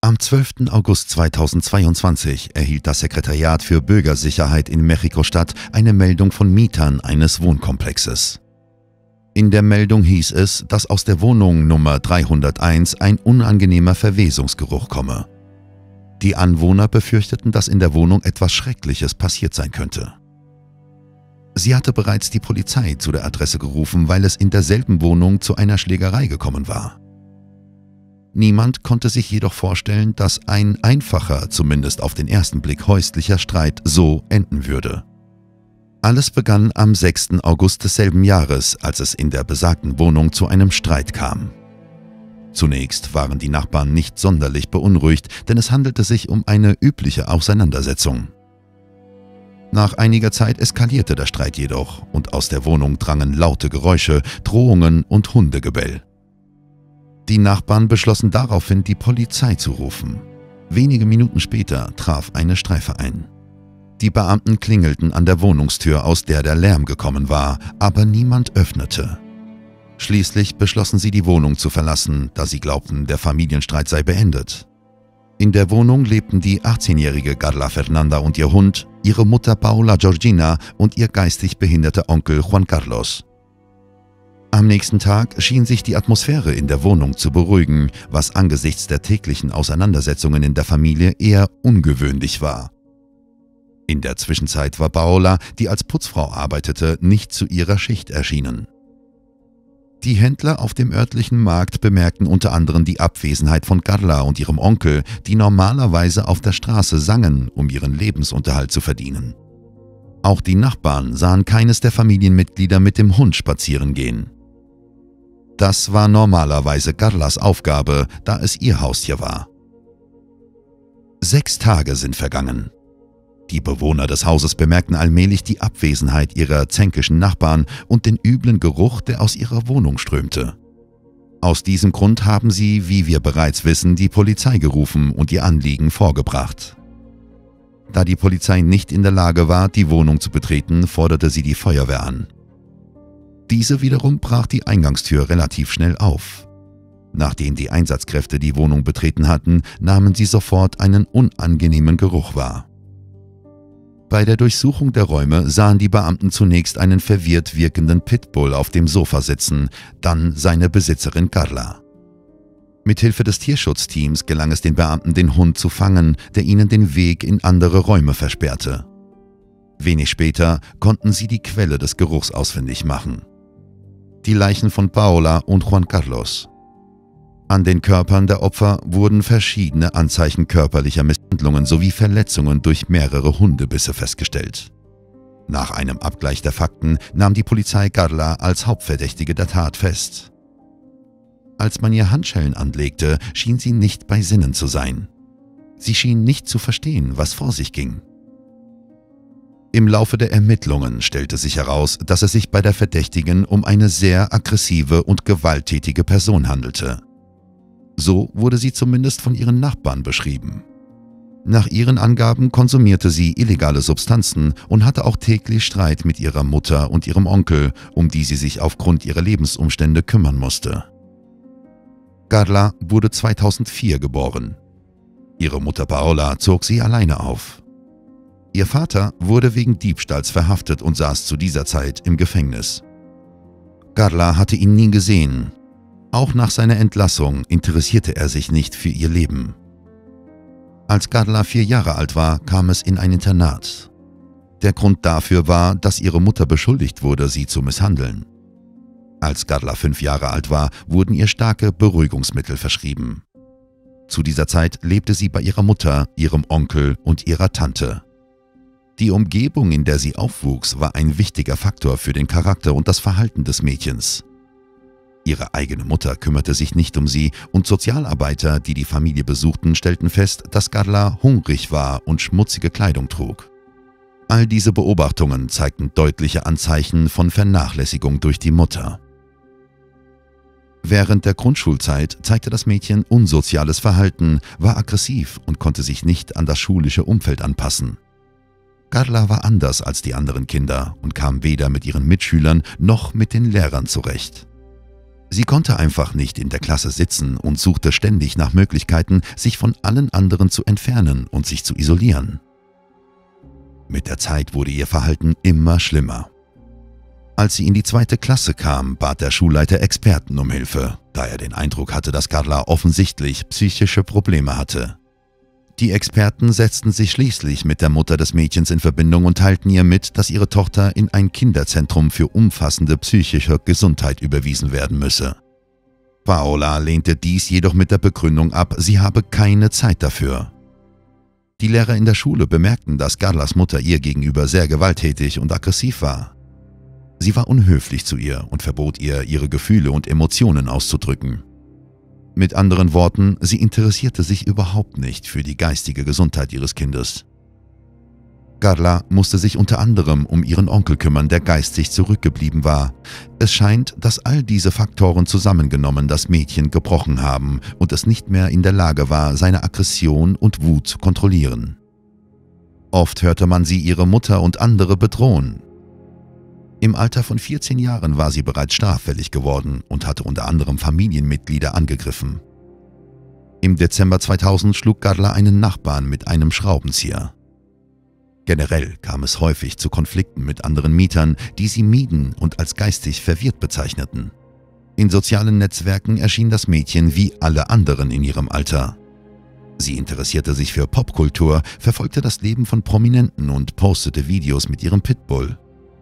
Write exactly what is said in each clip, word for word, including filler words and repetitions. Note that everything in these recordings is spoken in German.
Am zwölften August zweitausendzweiundzwanzig erhielt das Sekretariat für Bürgersicherheit in Mexiko-Stadt eine Meldung von Mietern eines Wohnkomplexes. In der Meldung hieß es, dass aus der Wohnung Nummer dreihunderteins ein unangenehmer Verwesungsgeruch komme. Die Anwohner befürchteten, dass in der Wohnung etwas Schreckliches passiert sein könnte. Sie hatte bereits die Polizei zu der Adresse gerufen, weil es in derselben Wohnung zu einer Schlägerei gekommen war. Niemand konnte sich jedoch vorstellen, dass ein einfacher, zumindest auf den ersten Blick häuslicher Streit so enden würde. Alles begann am sechsten August desselben Jahres, als es in der besagten Wohnung zu einem Streit kam. Zunächst waren die Nachbarn nicht sonderlich beunruhigt, denn es handelte sich um eine übliche Auseinandersetzung. Nach einiger Zeit eskalierte der Streit jedoch und aus der Wohnung drangen laute Geräusche, Drohungen und Hundegebell. Die Nachbarn beschlossen daraufhin, die Polizei zu rufen. Wenige Minuten später traf eine Streife ein. Die Beamten klingelten an der Wohnungstür, aus der der Lärm gekommen war, aber niemand öffnete. Schließlich beschlossen sie, die Wohnung zu verlassen, da sie glaubten, der Familienstreit sei beendet. In der Wohnung lebten die achtzehnjährige Carla Fernanda und ihr Hund, ihre Mutter Paula Georgina und ihr geistig behinderter Onkel Juan Carlos. Am nächsten Tag schien sich die Atmosphäre in der Wohnung zu beruhigen, was angesichts der täglichen Auseinandersetzungen in der Familie eher ungewöhnlich war. In der Zwischenzeit war Paola, die als Putzfrau arbeitete, nicht zu ihrer Schicht erschienen. Die Händler auf dem örtlichen Markt bemerkten unter anderem die Abwesenheit von Carla und ihrem Onkel, die normalerweise auf der Straße sangen, um ihren Lebensunterhalt zu verdienen. Auch die Nachbarn sahen keines der Familienmitglieder mit dem Hund spazieren gehen. Das war normalerweise Carlas Aufgabe, da es ihr Haustier war. Sechs Tage sind vergangen. Die Bewohner des Hauses bemerkten allmählich die Abwesenheit ihrer zänkischen Nachbarn und den üblen Geruch, der aus ihrer Wohnung strömte. Aus diesem Grund haben sie, wie wir bereits wissen, die Polizei gerufen und ihr Anliegen vorgebracht. Da die Polizei nicht in der Lage war, die Wohnung zu betreten, forderte sie die Feuerwehr an. Diese wiederum brach die Eingangstür relativ schnell auf. Nachdem die Einsatzkräfte die Wohnung betreten hatten, nahmen sie sofort einen unangenehmen Geruch wahr. Bei der Durchsuchung der Räume sahen die Beamten zunächst einen verwirrt wirkenden Pitbull auf dem Sofa sitzen, dann seine Besitzerin Carla. Mithilfe des Tierschutzteams gelang es den Beamten, den Hund zu fangen, der ihnen den Weg in andere Räume versperrte. Wenig später konnten sie die Quelle des Geruchs ausfindig machen: die Leichen von Paola und Juan Carlos. An den Körpern der Opfer wurden verschiedene Anzeichen körperlicher Misshandlungen sowie Verletzungen durch mehrere Hundebisse festgestellt. Nach einem Abgleich der Fakten nahm die Polizei Carla als Hauptverdächtige der Tat fest. Als man ihr Handschellen anlegte, schien sie nicht bei Sinnen zu sein. Sie schien nicht zu verstehen, was vor sich ging. Im Laufe der Ermittlungen stellte sich heraus, dass es sich bei der Verdächtigen um eine sehr aggressive und gewalttätige Person handelte. So wurde sie zumindest von ihren Nachbarn beschrieben. Nach ihren Angaben konsumierte sie illegale Substanzen und hatte auch täglich Streit mit ihrer Mutter und ihrem Onkel, um die sie sich aufgrund ihrer Lebensumstände kümmern musste. Carla wurde zweitausendvier geboren. Ihre Mutter Paola zog sie alleine auf. Ihr Vater wurde wegen Diebstahls verhaftet und saß zu dieser Zeit im Gefängnis. Carla hatte ihn nie gesehen. Auch nach seiner Entlassung interessierte er sich nicht für ihr Leben. Als Carla vier Jahre alt war, kam es in ein Internat. Der Grund dafür war, dass ihre Mutter beschuldigt wurde, sie zu misshandeln. Als Carla fünf Jahre alt war, wurden ihr starke Beruhigungsmittel verschrieben. Zu dieser Zeit lebte sie bei ihrer Mutter, ihrem Onkel und ihrer Tante. Die Umgebung, in der sie aufwuchs, war ein wichtiger Faktor für den Charakter und das Verhalten des Mädchens. Ihre eigene Mutter kümmerte sich nicht um sie und Sozialarbeiter, die die Familie besuchten, stellten fest, dass Carla hungrig war und schmutzige Kleidung trug. All diese Beobachtungen zeigten deutliche Anzeichen von Vernachlässigung durch die Mutter. Während der Grundschulzeit zeigte das Mädchen unsoziales Verhalten, war aggressiv und konnte sich nicht an das schulische Umfeld anpassen. Carla war anders als die anderen Kinder und kam weder mit ihren Mitschülern noch mit den Lehrern zurecht. Sie konnte einfach nicht in der Klasse sitzen und suchte ständig nach Möglichkeiten, sich von allen anderen zu entfernen und sich zu isolieren. Mit der Zeit wurde ihr Verhalten immer schlimmer. Als sie in die zweite Klasse kam, bat der Schulleiter Experten um Hilfe, da er den Eindruck hatte, dass Carla offensichtlich psychische Probleme hatte. Die Experten setzten sich schließlich mit der Mutter des Mädchens in Verbindung und teilten ihr mit, dass ihre Tochter in ein Kinderzentrum für umfassende psychische Gesundheit überwiesen werden müsse. Paola lehnte dies jedoch mit der Begründung ab, sie habe keine Zeit dafür. Die Lehrer in der Schule bemerkten, dass Carlas Mutter ihr gegenüber sehr gewalttätig und aggressiv war. Sie war unhöflich zu ihr und verbot ihr, ihre Gefühle und Emotionen auszudrücken. Mit anderen Worten, sie interessierte sich überhaupt nicht für die geistige Gesundheit ihres Kindes. Carla musste sich unter anderem um ihren Onkel kümmern, der geistig zurückgeblieben war. Es scheint, dass all diese Faktoren zusammengenommen das Mädchen gebrochen haben und es nicht mehr in der Lage war, seine Aggression und Wut zu kontrollieren. Oft hörte man sie ihre Mutter und andere bedrohen. Im Alter von vierzehn Jahren war sie bereits straffällig geworden und hatte unter anderem Familienmitglieder angegriffen. Im Dezember zweitausend schlug Carla einen Nachbarn mit einem Schraubenzieher. Generell kam es häufig zu Konflikten mit anderen Mietern, die sie mieden und als geistig verwirrt bezeichneten. In sozialen Netzwerken erschien das Mädchen wie alle anderen in ihrem Alter. Sie interessierte sich für Popkultur, verfolgte das Leben von Prominenten und postete Videos mit ihrem Pitbull.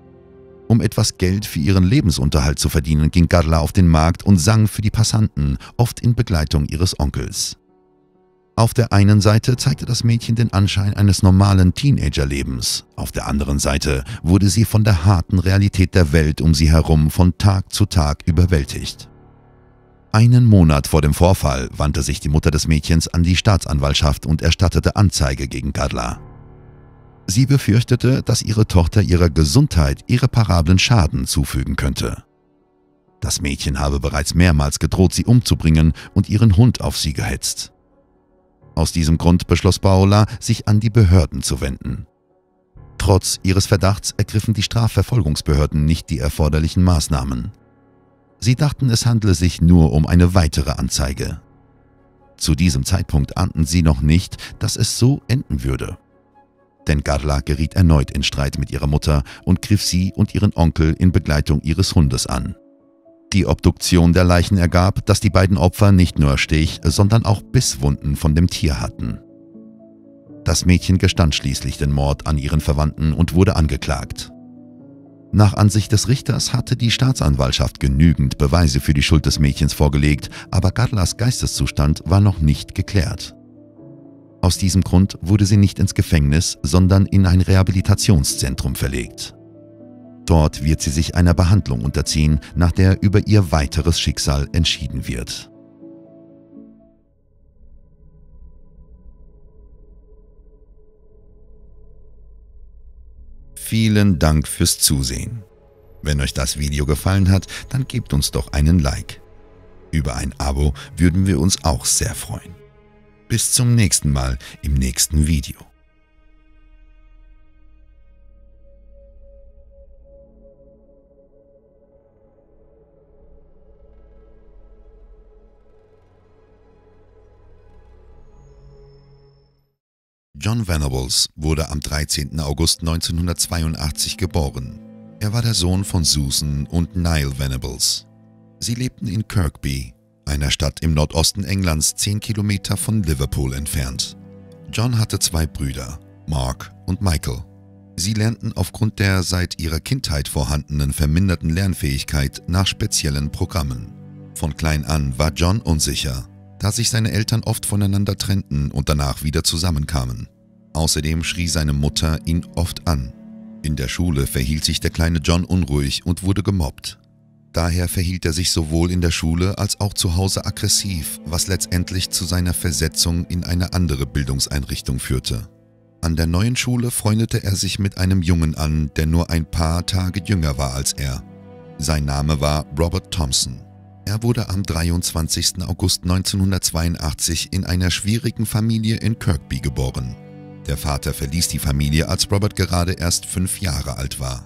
Um etwas Geld für ihren Lebensunterhalt zu verdienen, ging Carla auf den Markt und sang für die Passanten, oft in Begleitung ihres Onkels. Auf der einen Seite zeigte das Mädchen den Anschein eines normalen Teenagerlebens, auf der anderen Seite wurde sie von der harten Realität der Welt um sie herum von Tag zu Tag überwältigt. Einen Monat vor dem Vorfall wandte sich die Mutter des Mädchens an die Staatsanwaltschaft und erstattete Anzeige gegen Carla. Sie befürchtete, dass ihre Tochter ihrer Gesundheit irreparablen Schaden zufügen könnte. Das Mädchen habe bereits mehrmals gedroht, sie umzubringen und ihren Hund auf sie gehetzt. Aus diesem Grund beschloss Paola, sich an die Behörden zu wenden. Trotz ihres Verdachts ergriffen die Strafverfolgungsbehörden nicht die erforderlichen Maßnahmen. Sie dachten, es handle sich nur um eine weitere Anzeige. Zu diesem Zeitpunkt ahnten sie noch nicht, dass es so enden würde. Denn Carla geriet erneut in Streit mit ihrer Mutter und griff sie und ihren Onkel in Begleitung ihres Hundes an. Die Obduktion der Leichen ergab, dass die beiden Opfer nicht nur Stich-, sondern auch Bisswunden von dem Tier hatten. Das Mädchen gestand schließlich den Mord an ihren Verwandten und wurde angeklagt. Nach Ansicht des Richters hatte die Staatsanwaltschaft genügend Beweise für die Schuld des Mädchens vorgelegt, aber Carlas Geisteszustand war noch nicht geklärt. Aus diesem Grund wurde sie nicht ins Gefängnis, sondern in ein Rehabilitationszentrum verlegt. Dort wird sie sich einer Behandlung unterziehen, nach der über ihr weiteres Schicksal entschieden wird. Vielen Dank fürs Zusehen. Wenn euch das Video gefallen hat, dann gebt uns doch einen Like. Über ein Abo würden wir uns auch sehr freuen. Bis zum nächsten Mal im nächsten Video. John Venables wurde am dreizehnten August neunzehnhundertzweiundachtzig geboren. Er war der Sohn von Susan und Niall Venables. Sie lebten in Kirkby, einer Stadt im Nordosten Englands, zehn Kilometer von Liverpool entfernt. John hatte zwei Brüder, Mark und Michael. Sie lernten aufgrund der seit ihrer Kindheit vorhandenen verminderten Lernfähigkeit nach speziellen Programmen. Von klein an war John unsicher, da sich seine Eltern oft voneinander trennten und danach wieder zusammenkamen. Außerdem schrie seine Mutter ihn oft an. In der Schule verhielt sich der kleine John unruhig und wurde gemobbt. Daher verhielt er sich sowohl in der Schule als auch zu Hause aggressiv, was letztendlich zu seiner Versetzung in eine andere Bildungseinrichtung führte. An der neuen Schule freundete er sich mit einem Jungen an, der nur ein paar Tage jünger war als er. Sein Name war Robert Thompson. Er wurde am dreiundzwanzigsten August neunzehnhundertzweiundachtzig in einer schwierigen Familie in Kirkby geboren. Der Vater verließ die Familie, als Robert gerade erst fünf Jahre alt war.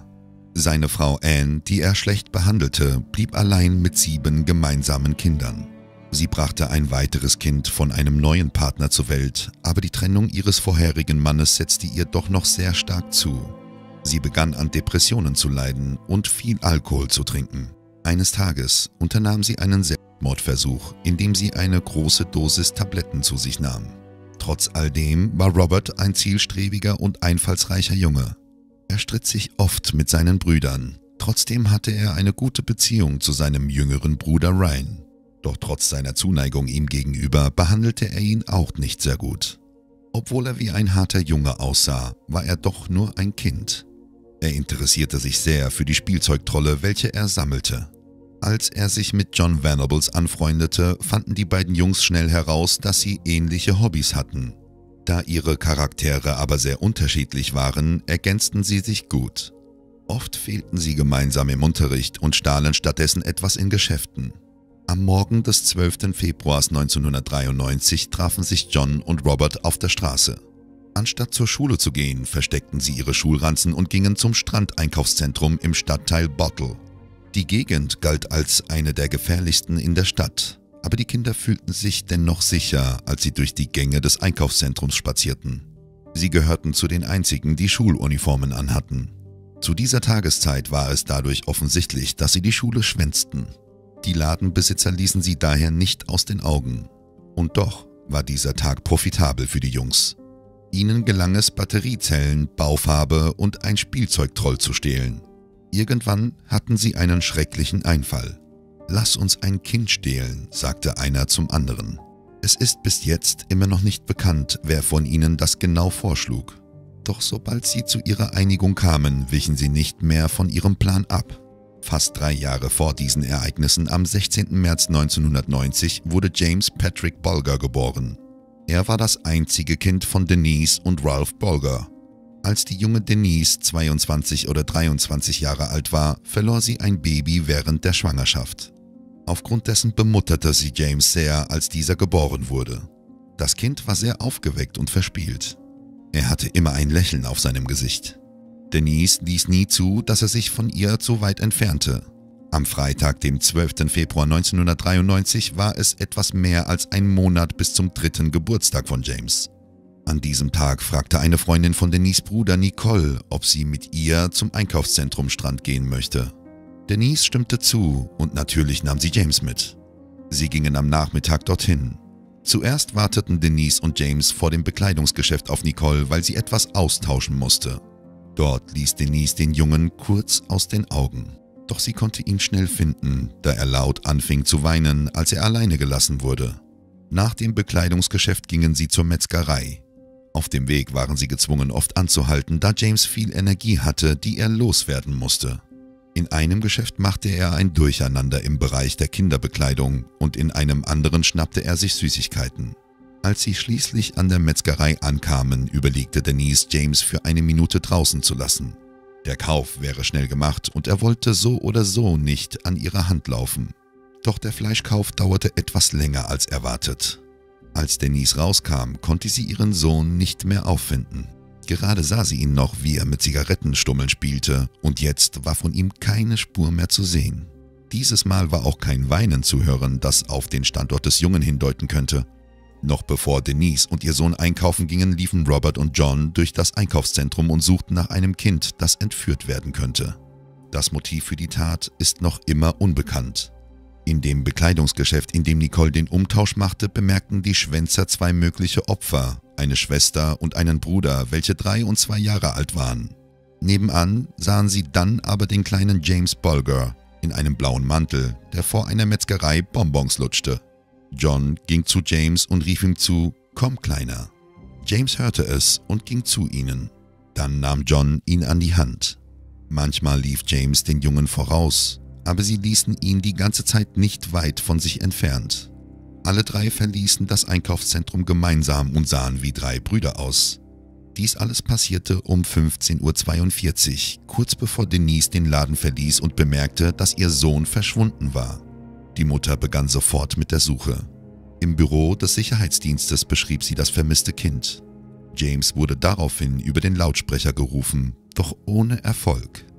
Seine Frau Anne, die er schlecht behandelte, blieb allein mit sieben gemeinsamen Kindern. Sie brachte ein weiteres Kind von einem neuen Partner zur Welt, aber die Trennung ihres vorherigen Mannes setzte ihr doch noch sehr stark zu. Sie begann an Depressionen zu leiden und viel Alkohol zu trinken. Eines Tages unternahm sie einen Selbstmordversuch, indem sie eine große Dosis Tabletten zu sich nahm. Trotz all dem war Robert ein zielstrebiger und einfallsreicher Junge. Er stritt sich oft mit seinen Brüdern. Trotzdem hatte er eine gute Beziehung zu seinem jüngeren Bruder Ryan. Doch trotz seiner Zuneigung ihm gegenüber behandelte er ihn auch nicht sehr gut. Obwohl er wie ein harter Junge aussah, war er doch nur ein Kind. Er interessierte sich sehr für die Spielzeugtrolle, welche er sammelte. Als er sich mit John Venables anfreundete, fanden die beiden Jungs schnell heraus, dass sie ähnliche Hobbys hatten. Da ihre Charaktere aber sehr unterschiedlich waren, ergänzten sie sich gut. Oft fehlten sie gemeinsam im Unterricht und stahlen stattdessen etwas in Geschäften. Am Morgen des zwölften Februars neunzehnhundertdreiundneunzig trafen sich John und Robert auf der Straße. Anstatt zur Schule zu gehen, versteckten sie ihre Schulranzen und gingen zum Strandeinkaufszentrum im Stadtteil Bottle. Die Gegend galt als eine der gefährlichsten in der Stadt, aber die Kinder fühlten sich dennoch sicher, als sie durch die Gänge des Einkaufszentrums spazierten. Sie gehörten zu den einzigen, die Schuluniformen anhatten. Zu dieser Tageszeit war es dadurch offensichtlich, dass sie die Schule schwänzten. Die Ladenbesitzer ließen sie daher nicht aus den Augen. Und doch war dieser Tag profitabel für die Jungs. Ihnen gelang es, Batteriezellen, Baufarbe und ein Spielzeugtroll zu stehlen. Irgendwann hatten sie einen schrecklichen Einfall. »Lass uns ein Kind stehlen«, sagte einer zum anderen. Es ist bis jetzt immer noch nicht bekannt, wer von ihnen das genau vorschlug. Doch sobald sie zu ihrer Einigung kamen, wichen sie nicht mehr von ihrem Plan ab. Fast drei Jahre vor diesen Ereignissen, am sechzehnten März neunzehnhundertneunzig, wurde James Patrick Bulger geboren. Er war das einzige Kind von Denise und Ralph Bulger. Als die junge Denise zweiundzwanzig oder dreiundzwanzig Jahre alt war, verlor sie ein Baby während der Schwangerschaft. Aufgrund dessen bemutterte sie James sehr, als dieser geboren wurde. Das Kind war sehr aufgeweckt und verspielt. Er hatte immer ein Lächeln auf seinem Gesicht. Denise ließ nie zu, dass er sich von ihr zu weit entfernte. Am Freitag, dem zwölften Februar neunzehnhundertdreiundneunzig, war es etwas mehr als ein Monat bis zum dritten Geburtstag von James. An diesem Tag fragte eine Freundin von Denise' Bruder Nicole, ob sie mit ihr zum Einkaufszentrum Strand gehen möchte. Denise stimmte zu und natürlich nahm sie James mit. Sie gingen am Nachmittag dorthin. Zuerst warteten Denise und James vor dem Bekleidungsgeschäft auf Nicole, weil sie etwas austauschen musste. Dort ließ Denise den Jungen kurz aus den Augen. Doch sie konnte ihn schnell finden, da er laut anfing zu weinen, als er alleine gelassen wurde. Nach dem Bekleidungsgeschäft gingen sie zur Metzgerei. Auf dem Weg waren sie gezwungen, oft anzuhalten, da James viel Energie hatte, die er loswerden musste. In einem Geschäft machte er ein Durcheinander im Bereich der Kinderbekleidung und in einem anderen schnappte er sich Süßigkeiten. Als sie schließlich an der Metzgerei ankamen, überlegte Denise, James für eine Minute draußen zu lassen. Der Kauf wäre schnell gemacht und er wollte so oder so nicht an ihrer Hand laufen. Doch der Fleischkauf dauerte etwas länger als erwartet. Als Denise rauskam, konnte sie ihren Sohn nicht mehr auffinden. Gerade sah sie ihn noch, wie er mit Zigarettenstummeln spielte, und jetzt war von ihm keine Spur mehr zu sehen. Dieses Mal war auch kein Weinen zu hören, das auf den Standort des Jungen hindeuten könnte. Noch bevor Denise und ihr Sohn einkaufen gingen, liefen Robert und John durch das Einkaufszentrum und suchten nach einem Kind, das entführt werden könnte. Das Motiv für die Tat ist noch immer unbekannt. In dem Bekleidungsgeschäft, in dem Nicole den Umtausch machte, bemerkten die Schwänzer zwei mögliche Opfer, eine Schwester und einen Bruder, welche drei und zwei Jahre alt waren. Nebenan sahen sie dann aber den kleinen James Bulger in einem blauen Mantel, der vor einer Metzgerei Bonbons lutschte. John ging zu James und rief ihm zu: »Komm, Kleiner.« James hörte es und ging zu ihnen. Dann nahm John ihn an die Hand. Manchmal lief James den Jungen voraus, aber sie ließen ihn die ganze Zeit nicht weit von sich entfernt. Alle drei verließen das Einkaufszentrum gemeinsam und sahen wie drei Brüder aus. Dies alles passierte um fünfzehn Uhr zweiundvierzig, kurz bevor Denise den Laden verließ und bemerkte, dass ihr Sohn verschwunden war. Die Mutter begann sofort mit der Suche. Im Büro des Sicherheitsdienstes beschrieb sie das vermisste Kind. James wurde daraufhin über den Lautsprecher gerufen, doch ohne Erfolg.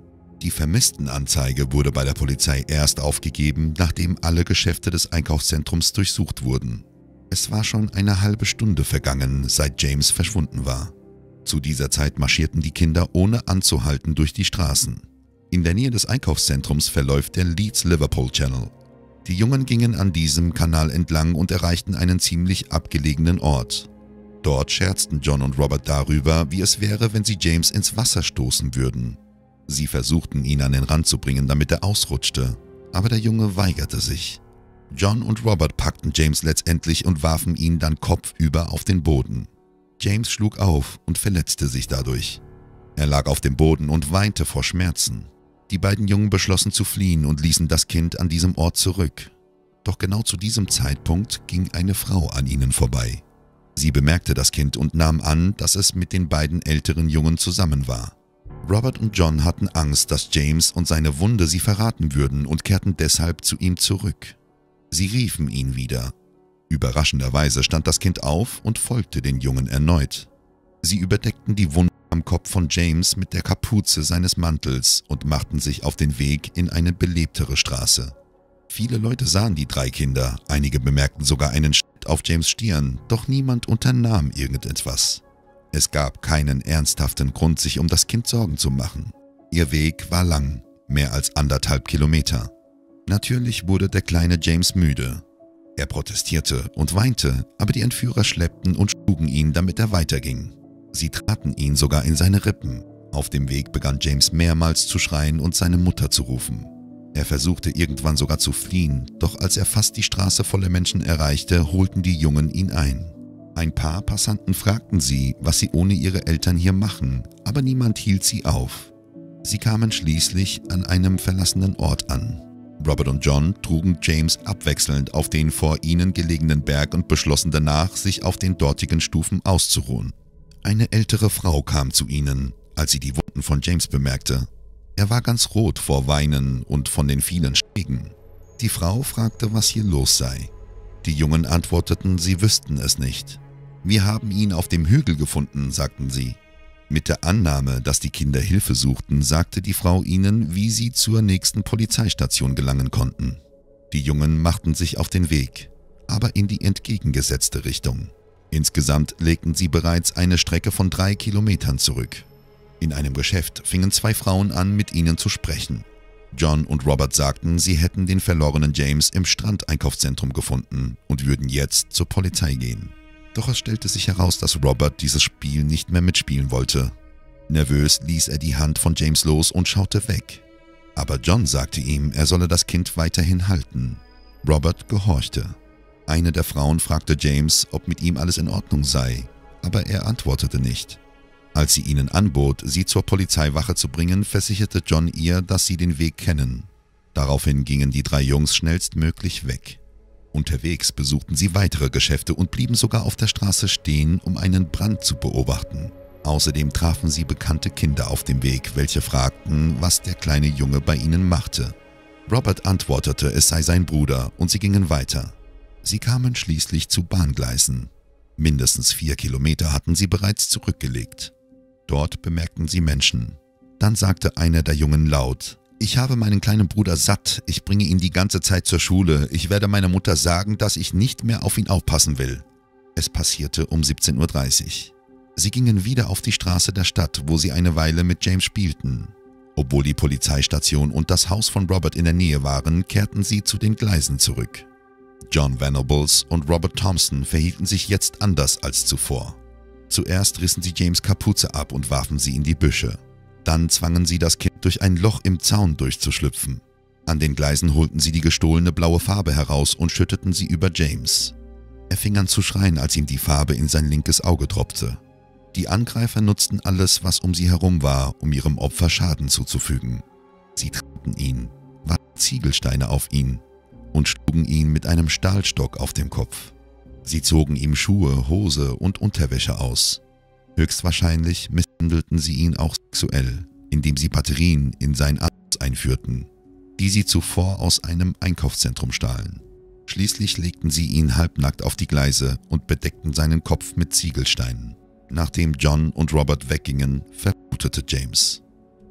Die Vermisstenanzeige wurde bei der Polizei erst aufgegeben, nachdem alle Geschäfte des Einkaufszentrums durchsucht wurden. Es war schon eine halbe Stunde vergangen, seit James verschwunden war. Zu dieser Zeit marschierten die Kinder ohne anzuhalten durch die Straßen. In der Nähe des Einkaufszentrums verläuft der Leeds-Liverpool Channel. Die Jungen gingen an diesem Kanal entlang und erreichten einen ziemlich abgelegenen Ort. Dort scherzten John und Robert darüber, wie es wäre, wenn sie James ins Wasser stoßen würden. Sie versuchten, ihn an den Rand zu bringen, damit er ausrutschte, aber der Junge weigerte sich. John und Robert packten James letztendlich und warfen ihn dann kopfüber auf den Boden. James schlug auf und verletzte sich dadurch. Er lag auf dem Boden und weinte vor Schmerzen. Die beiden Jungen beschlossen zu fliehen und ließen das Kind an diesem Ort zurück. Doch genau zu diesem Zeitpunkt ging eine Frau an ihnen vorbei. Sie bemerkte das Kind und nahm an, dass es mit den beiden älteren Jungen zusammen war. Robert und John hatten Angst, dass James und seine Wunde sie verraten würden und kehrten deshalb zu ihm zurück. Sie riefen ihn wieder. Überraschenderweise stand das Kind auf und folgte den Jungen erneut. Sie überdeckten die Wunde am Kopf von James mit der Kapuze seines Mantels und machten sich auf den Weg in eine belebtere Straße. Viele Leute sahen die drei Kinder, einige bemerkten sogar einen Schnitt auf James' Stirn, doch niemand unternahm irgendetwas. Es gab keinen ernsthaften Grund, sich um das Kind Sorgen zu machen. Ihr Weg war lang, mehr als anderthalb Kilometer. Natürlich wurde der kleine James müde. Er protestierte und weinte, aber die Entführer schleppten und schlugen ihn, damit er weiterging. Sie traten ihn sogar in seine Rippen. Auf dem Weg begann James mehrmals zu schreien und seine Mutter zu rufen. Er versuchte irgendwann sogar zu fliehen, doch als er fast die Straße voller Menschen erreichte, holten die Jungen ihn ein. Ein paar Passanten fragten sie, was sie ohne ihre Eltern hier machen, aber niemand hielt sie auf. Sie kamen schließlich an einem verlassenen Ort an. Robert und John trugen James abwechselnd auf den vor ihnen gelegenen Berg und beschlossen danach, sich auf den dortigen Stufen auszuruhen. Eine ältere Frau kam zu ihnen, als sie die Wunden von James bemerkte. Er war ganz rot vor Weinen und von den vielen Schlägen. Die Frau fragte, was hier los sei. Die Jungen antworteten, sie wüssten es nicht. »Wir haben ihn auf dem Hügel gefunden«, sagten sie. Mit der Annahme, dass die Kinder Hilfe suchten, sagte die Frau ihnen, wie sie zur nächsten Polizeistation gelangen konnten. Die Jungen machten sich auf den Weg, aber in die entgegengesetzte Richtung. Insgesamt legten sie bereits eine Strecke von drei Kilometern zurück. In einem Geschäft fingen zwei Frauen an, mit ihnen zu sprechen. John und Robert sagten, sie hätten den verlorenen James im Strandeinkaufszentrum gefunden und würden jetzt zur Polizei gehen. Doch es stellte sich heraus, dass Robert dieses Spiel nicht mehr mitspielen wollte. Nervös ließ er die Hand von James los und schaute weg. Aber John sagte ihm, er solle das Kind weiterhin halten. Robert gehorchte. Eine der Frauen fragte James, ob mit ihm alles in Ordnung sei, aber er antwortete nicht. Als sie ihnen anbot, sie zur Polizeiwache zu bringen, versicherte John ihr, dass sie den Weg kennen. Daraufhin gingen die drei Jungs schnellstmöglich weg. Unterwegs besuchten sie weitere Geschäfte und blieben sogar auf der Straße stehen, um einen Brand zu beobachten. Außerdem trafen sie bekannte Kinder auf dem Weg, welche fragten, was der kleine Junge bei ihnen machte. Robert antwortete, es sei sein Bruder, und sie gingen weiter. Sie kamen schließlich zu Bahngleisen. Mindestens vier Kilometer hatten sie bereits zurückgelegt. Dort bemerkten sie Menschen. Dann sagte einer der Jungen laut, »Ich habe meinen kleinen Bruder satt, ich bringe ihn die ganze Zeit zur Schule, ich werde meiner Mutter sagen, dass ich nicht mehr auf ihn aufpassen will.« Es passierte um siebzehn Uhr dreißig. Sie gingen wieder auf die Straße der Stadt, wo sie eine Weile mit James spielten. Obwohl die Polizeistation und das Haus von Robert in der Nähe waren, kehrten sie zu den Gleisen zurück. John Venables und Robert Thompson verhielten sich jetzt anders als zuvor. Zuerst rissen sie James' Kapuze ab und warfen sie in die Büsche. Dann zwangen sie das Kind durch ein Loch im Zaun durchzuschlüpfen. An den Gleisen holten sie die gestohlene blaue Farbe heraus und schütteten sie über James. Er fing an zu schreien, als ihm die Farbe in sein linkes Auge tropfte. Die Angreifer nutzten alles, was um sie herum war, um ihrem Opfer Schaden zuzufügen. Sie traten ihn, warfen Ziegelsteine auf ihn und schlugen ihn mit einem Stahlstock auf den Kopf. Sie zogen ihm Schuhe, Hose und Unterwäsche aus. Höchstwahrscheinlich misshandelten sie ihn auch sexuell, indem sie Batterien in sein Anus einführten, die sie zuvor aus einem Einkaufszentrum stahlen. Schließlich legten sie ihn halbnackt auf die Gleise und bedeckten seinen Kopf mit Ziegelsteinen. Nachdem John und Robert weggingen, verblutete James.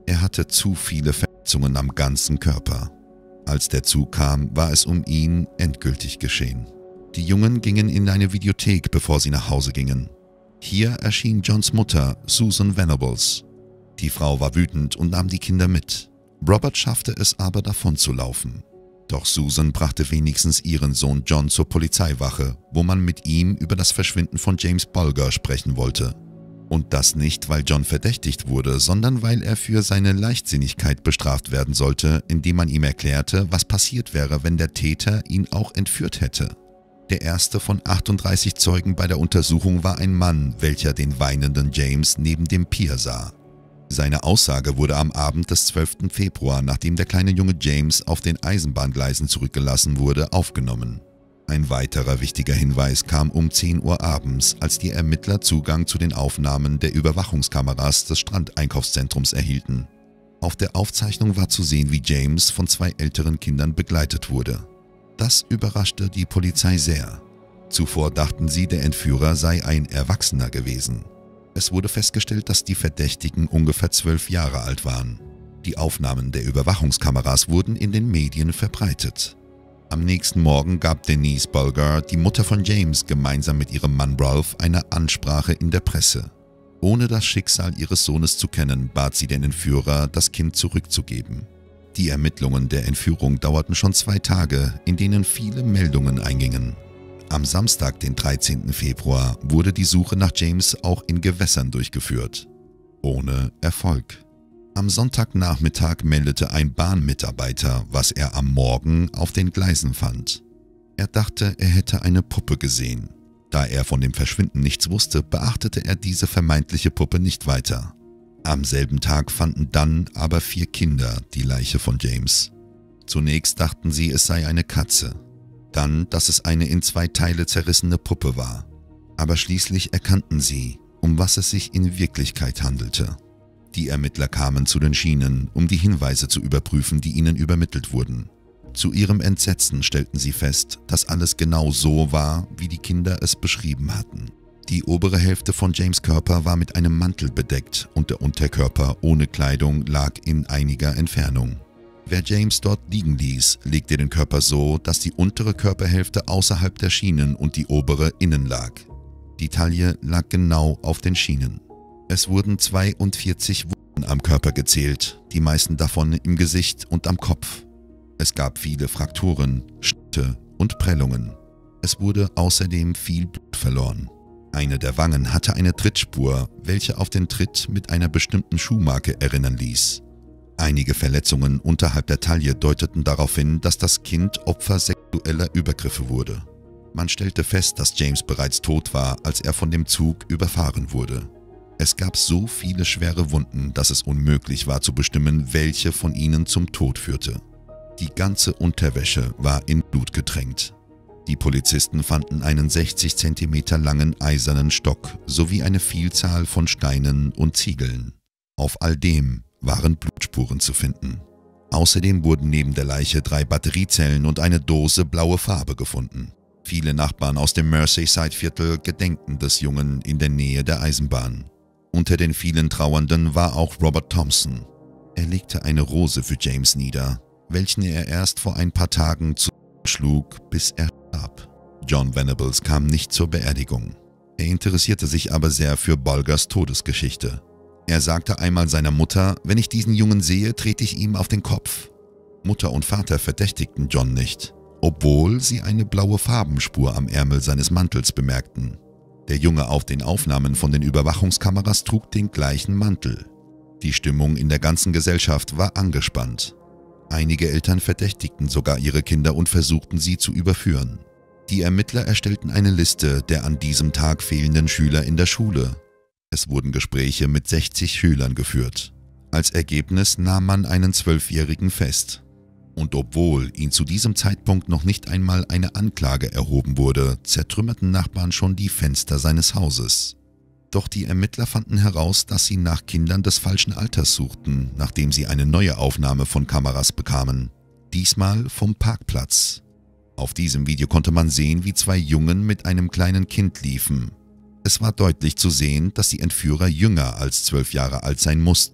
Er hatte zu viele Verletzungen am ganzen Körper. Als der Zug kam, war es um ihn endgültig geschehen. Die Jungen gingen in eine Videothek, bevor sie nach Hause gingen. Hier erschien Johns Mutter, Susan Venables. Die Frau war wütend und nahm die Kinder mit. Robert schaffte es aber, davon zu laufen. Doch Susan brachte wenigstens ihren Sohn John zur Polizeiwache, wo man mit ihm über das Verschwinden von James Bulger sprechen wollte. Und das nicht, weil John verdächtigt wurde, sondern weil er für seine Leichtsinnigkeit bestraft werden sollte, indem man ihm erklärte, was passiert wäre, wenn der Täter ihn auch entführt hätte. Der erste von achtunddreißig Zeugen bei der Untersuchung war ein Mann, welcher den weinenden James neben dem Pier sah. Seine Aussage wurde am Abend des zwölften Februar, nachdem der kleine Junge James auf den Eisenbahngleisen zurückgelassen wurde, aufgenommen. Ein weiterer wichtiger Hinweis kam um zehn Uhr abends, als die Ermittler Zugang zu den Aufnahmen der Überwachungskameras des Strandeinkaufszentrums erhielten. Auf der Aufzeichnung war zu sehen, wie James von zwei älteren Kindern begleitet wurde. Das überraschte die Polizei sehr. Zuvor dachten sie, der Entführer sei ein Erwachsener gewesen. Es wurde festgestellt, dass die Verdächtigen ungefähr zwölf Jahre alt waren. Die Aufnahmen der Überwachungskameras wurden in den Medien verbreitet. Am nächsten Morgen gab Denise Bulger, die Mutter von James, gemeinsam mit ihrem Mann Ralph eine Ansprache in der Presse. Ohne das Schicksal ihres Sohnes zu kennen, bat sie den Entführer, das Kind zurückzugeben. Die Ermittlungen der Entführung dauerten schon zwei Tage, in denen viele Meldungen eingingen. Am Samstag, den dreizehnten Februar, wurde die Suche nach James auch in Gewässern durchgeführt. Ohne Erfolg. Am Sonntagnachmittag meldete ein Bahnmitarbeiter, was er am Morgen auf den Gleisen fand. Er dachte, er hätte eine Puppe gesehen. Da er von dem Verschwinden nichts wusste, beachtete er diese vermeintliche Puppe nicht weiter. Am selben Tag fanden dann aber vier Kinder die Leiche von James. Zunächst dachten sie, es sei eine Katze. Dann, dass es eine in zwei Teile zerrissene Puppe war. Aber schließlich erkannten sie, um was es sich in Wirklichkeit handelte. Die Ermittler kamen zu den Schienen, um die Hinweise zu überprüfen, die ihnen übermittelt wurden. Zu ihrem Entsetzen stellten sie fest, dass alles genau so war, wie die Kinder es beschrieben hatten. Die obere Hälfte von James' Körper war mit einem Mantel bedeckt und der Unterkörper ohne Kleidung lag in einiger Entfernung. Wer James dort liegen ließ, legte den Körper so, dass die untere Körperhälfte außerhalb der Schienen und die obere innen lag. Die Taille lag genau auf den Schienen. Es wurden zweiundvierzig Wunden am Körper gezählt, die meisten davon im Gesicht und am Kopf. Es gab viele Frakturen, Schnitte und Prellungen. Es wurde außerdem viel Blut verloren. Eine der Wangen hatte eine Trittspur, welche auf den Tritt mit einer bestimmten Schuhmarke erinnern ließ. Einige Verletzungen unterhalb der Taille deuteten darauf hin, dass das Kind Opfer sexueller Übergriffe wurde. Man stellte fest, dass James bereits tot war, als er von dem Zug überfahren wurde. Es gab so viele schwere Wunden, dass es unmöglich war zu bestimmen, welche von ihnen zum Tod führte. Die ganze Unterwäsche war in Blut getränkt. Die Polizisten fanden einen sechzig Zentimeter langen eisernen Stock sowie eine Vielzahl von Steinen und Ziegeln. Auf all dem waren Blutspuren zu finden. Außerdem wurden neben der Leiche drei Batteriezellen und eine Dose blaue Farbe gefunden. Viele Nachbarn aus dem Merseyside-Viertel gedenkten des Jungen in der Nähe der Eisenbahn. Unter den vielen Trauernden war auch Robert Thompson. Er legte eine Rose für James nieder, welchen er erst vor ein paar Tagen zuschlug, bis er starb. John Venables kam nicht zur Beerdigung. Er interessierte sich aber sehr für Bulgers Todesgeschichte. Er sagte einmal seiner Mutter, wenn ich diesen Jungen sehe, trete ich ihm auf den Kopf. Mutter und Vater verdächtigten John nicht, obwohl sie eine blaue Farbenspur am Ärmel seines Mantels bemerkten. Der Junge auf den Aufnahmen von den Überwachungskameras trug den gleichen Mantel. Die Stimmung in der ganzen Gesellschaft war angespannt. Einige Eltern verdächtigten sogar ihre Kinder und versuchten sie zu überführen. Die Ermittler erstellten eine Liste der an diesem Tag fehlenden Schüler in der Schule. Es wurden Gespräche mit sechzig Schülern geführt. Als Ergebnis nahm man einen Zwölfjährigen fest. Und obwohl ihn zu diesem Zeitpunkt noch nicht einmal eine Anklage erhoben wurde, zertrümmerten Nachbarn schon die Fenster seines Hauses. Doch die Ermittler fanden heraus, dass sie nach Kindern des falschen Alters suchten, nachdem sie eine neue Aufnahme von Kameras bekamen. Diesmal vom Parkplatz. Auf diesem Video konnte man sehen, wie zwei Jungen mit einem kleinen Kind liefen. Es war deutlich zu sehen, dass die Entführer jünger als zwölf Jahre alt sein mussten.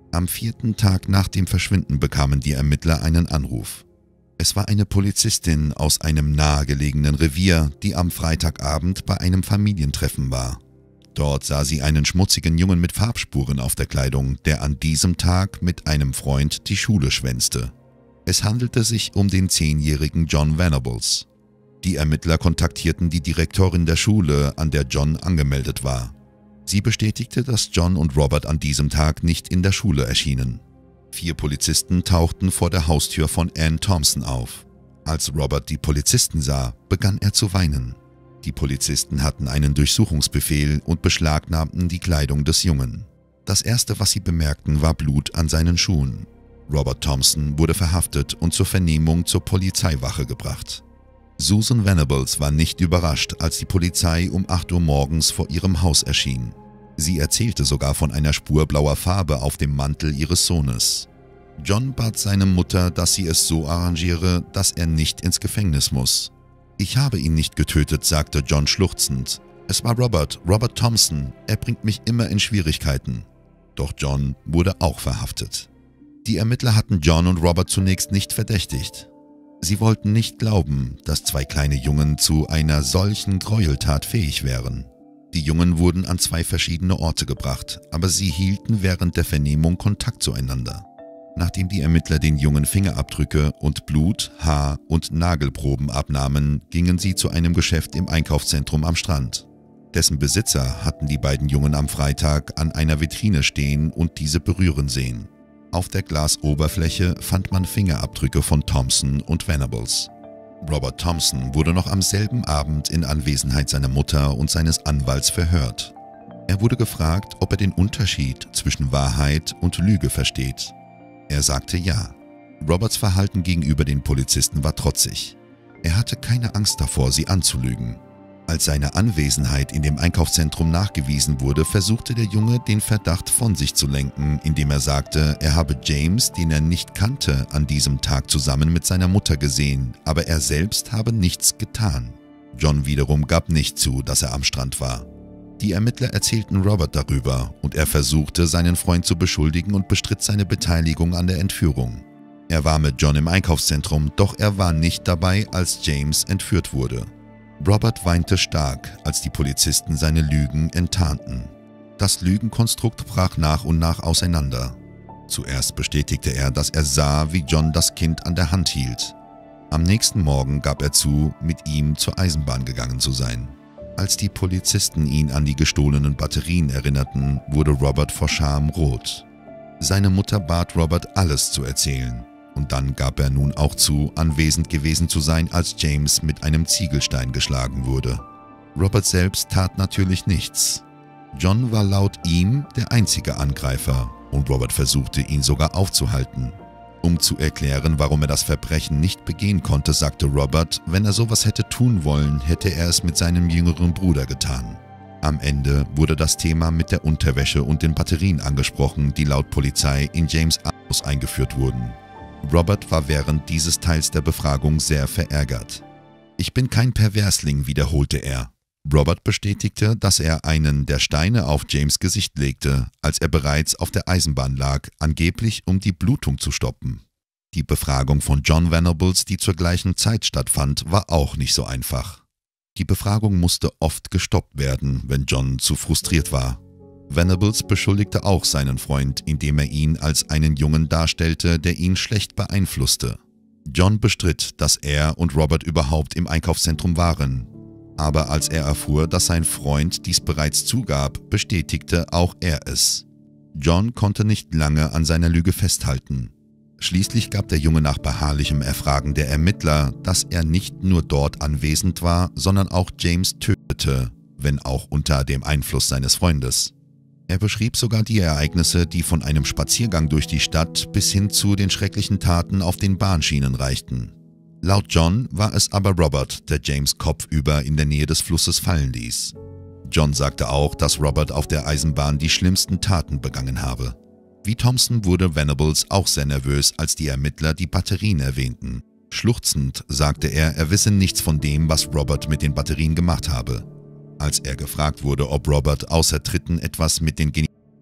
Am vierten Tag nach dem Verschwinden bekamen die Ermittler einen Anruf. Es war eine Polizistin aus einem nahegelegenen Revier, die am Freitagabend bei einem Familientreffen war. Dort sah sie einen schmutzigen Jungen mit Farbspuren auf der Kleidung, der an diesem Tag mit einem Freund die Schule schwänzte. Es handelte sich um den zehnjährigen John Venables. Die Ermittler kontaktierten die Direktorin der Schule, an der John angemeldet war. Sie bestätigte, dass John und Robert an diesem Tag nicht in der Schule erschienen. Vier Polizisten tauchten vor der Haustür von Ann Thompson auf. Als Robert die Polizisten sah, begann er zu weinen. Die Polizisten hatten einen Durchsuchungsbefehl und beschlagnahmten die Kleidung des Jungen. Das erste, was sie bemerkten, war Blut an seinen Schuhen. Robert Thompson wurde verhaftet und zur Vernehmung zur Polizeiwache gebracht. Susan Venables war nicht überrascht, als die Polizei um acht Uhr morgens vor ihrem Haus erschien. Sie erzählte sogar von einer Spur blauer Farbe auf dem Mantel ihres Sohnes. John bat seine Mutter, dass sie es so arrangiere, dass er nicht ins Gefängnis muss. »Ich habe ihn nicht getötet«, sagte John schluchzend. »Es war Robert, Robert Thompson. Er bringt mich immer in Schwierigkeiten.« Doch John wurde auch verhaftet. Die Ermittler hatten John und Robert zunächst nicht verdächtigt. Sie wollten nicht glauben, dass zwei kleine Jungen zu einer solchen Gräueltat fähig wären. Die Jungen wurden an zwei verschiedene Orte gebracht, aber sie hielten während der Vernehmung Kontakt zueinander. Nachdem die Ermittler den Jungen Fingerabdrücke und Blut-, Haar- und Nagelproben abnahmen, gingen sie zu einem Geschäft im Einkaufszentrum am Strand. Dessen Besitzer hatten die beiden Jungen am Freitag an einer Vitrine stehen und diese berühren sehen. Auf der Glasoberfläche fand man Fingerabdrücke von Thompson und Venables. Robert Thompson wurde noch am selben Abend in Anwesenheit seiner Mutter und seines Anwalts verhört. Er wurde gefragt, ob er den Unterschied zwischen Wahrheit und Lüge versteht. Er sagte ja. Roberts Verhalten gegenüber den Polizisten war trotzig. Er hatte keine Angst davor, sie anzulügen. Als seine Anwesenheit in dem Einkaufszentrum nachgewiesen wurde, versuchte der Junge, den Verdacht von sich zu lenken, indem er sagte, er habe James, den er nicht kannte, an diesem Tag zusammen mit seiner Mutter gesehen, aber er selbst habe nichts getan. John wiederum gab nicht zu, dass er am Strand war. Die Ermittler erzählten Robert darüber und er versuchte, seinen Freund zu beschuldigen und bestritt seine Beteiligung an der Entführung. Er war mit John im Einkaufszentrum, doch er war nicht dabei, als James entführt wurde. Robert weinte stark, als die Polizisten seine Lügen enttarnten. Das Lügenkonstrukt brach nach und nach auseinander. Zuerst bestätigte er, dass er sah, wie John das Kind an der Hand hielt. Am nächsten Morgen gab er zu, mit ihm zur Eisenbahn gegangen zu sein. Als die Polizisten ihn an die gestohlenen Batterien erinnerten, wurde Robert vor Scham rot. Seine Mutter bat Robert, alles zu erzählen. Und dann gab er nun auch zu, anwesend gewesen zu sein, als James mit einem Ziegelstein geschlagen wurde. Robert selbst tat natürlich nichts. John war laut ihm der einzige Angreifer und Robert versuchte, ihn sogar aufzuhalten. Um zu erklären, warum er das Verbrechen nicht begehen konnte, sagte Robert, wenn er sowas hätte tun wollen, hätte er es mit seinem jüngeren Bruder getan. Am Ende wurde das Thema mit der Unterwäsche und den Batterien angesprochen, die laut Polizei in James' Haus eingeführt wurden. Robert war während dieses Teils der Befragung sehr verärgert. »Ich bin kein Perversling«, wiederholte er. Robert bestätigte, dass er einen der Steine auf James' Gesicht legte, als er bereits auf der Eisenbahn lag, angeblich um die Blutung zu stoppen. Die Befragung von John Venables, die zur gleichen Zeit stattfand, war auch nicht so einfach. Die Befragung musste oft gestoppt werden, wenn John zu frustriert war. Venables beschuldigte auch seinen Freund, indem er ihn als einen Jungen darstellte, der ihn schlecht beeinflusste. John bestritt, dass er und Robert überhaupt im Einkaufszentrum waren. Aber als er erfuhr, dass sein Freund dies bereits zugab, bestätigte auch er es. John konnte nicht lange an seiner Lüge festhalten. Schließlich gab der Junge nach beharrlichem Erfragen der Ermittler, dass er nicht nur dort anwesend war, sondern auch James tötete, wenn auch unter dem Einfluss seines Freundes. Er beschrieb sogar die Ereignisse, die von einem Spaziergang durch die Stadt bis hin zu den schrecklichen Taten auf den Bahnschienen reichten. Laut John war es aber Robert, der James kopfüber in der Nähe des Flusses fallen ließ. John sagte auch, dass Robert auf der Eisenbahn die schlimmsten Taten begangen habe. Wie Thompson wurde Venables auch sehr nervös, als die Ermittler die Batterien erwähnten. Schluchzend sagte er, er wisse nichts von dem, was Robert mit den Batterien gemacht habe. Als er gefragt wurde, ob Robert außer Tritten etwas mit den Genitalien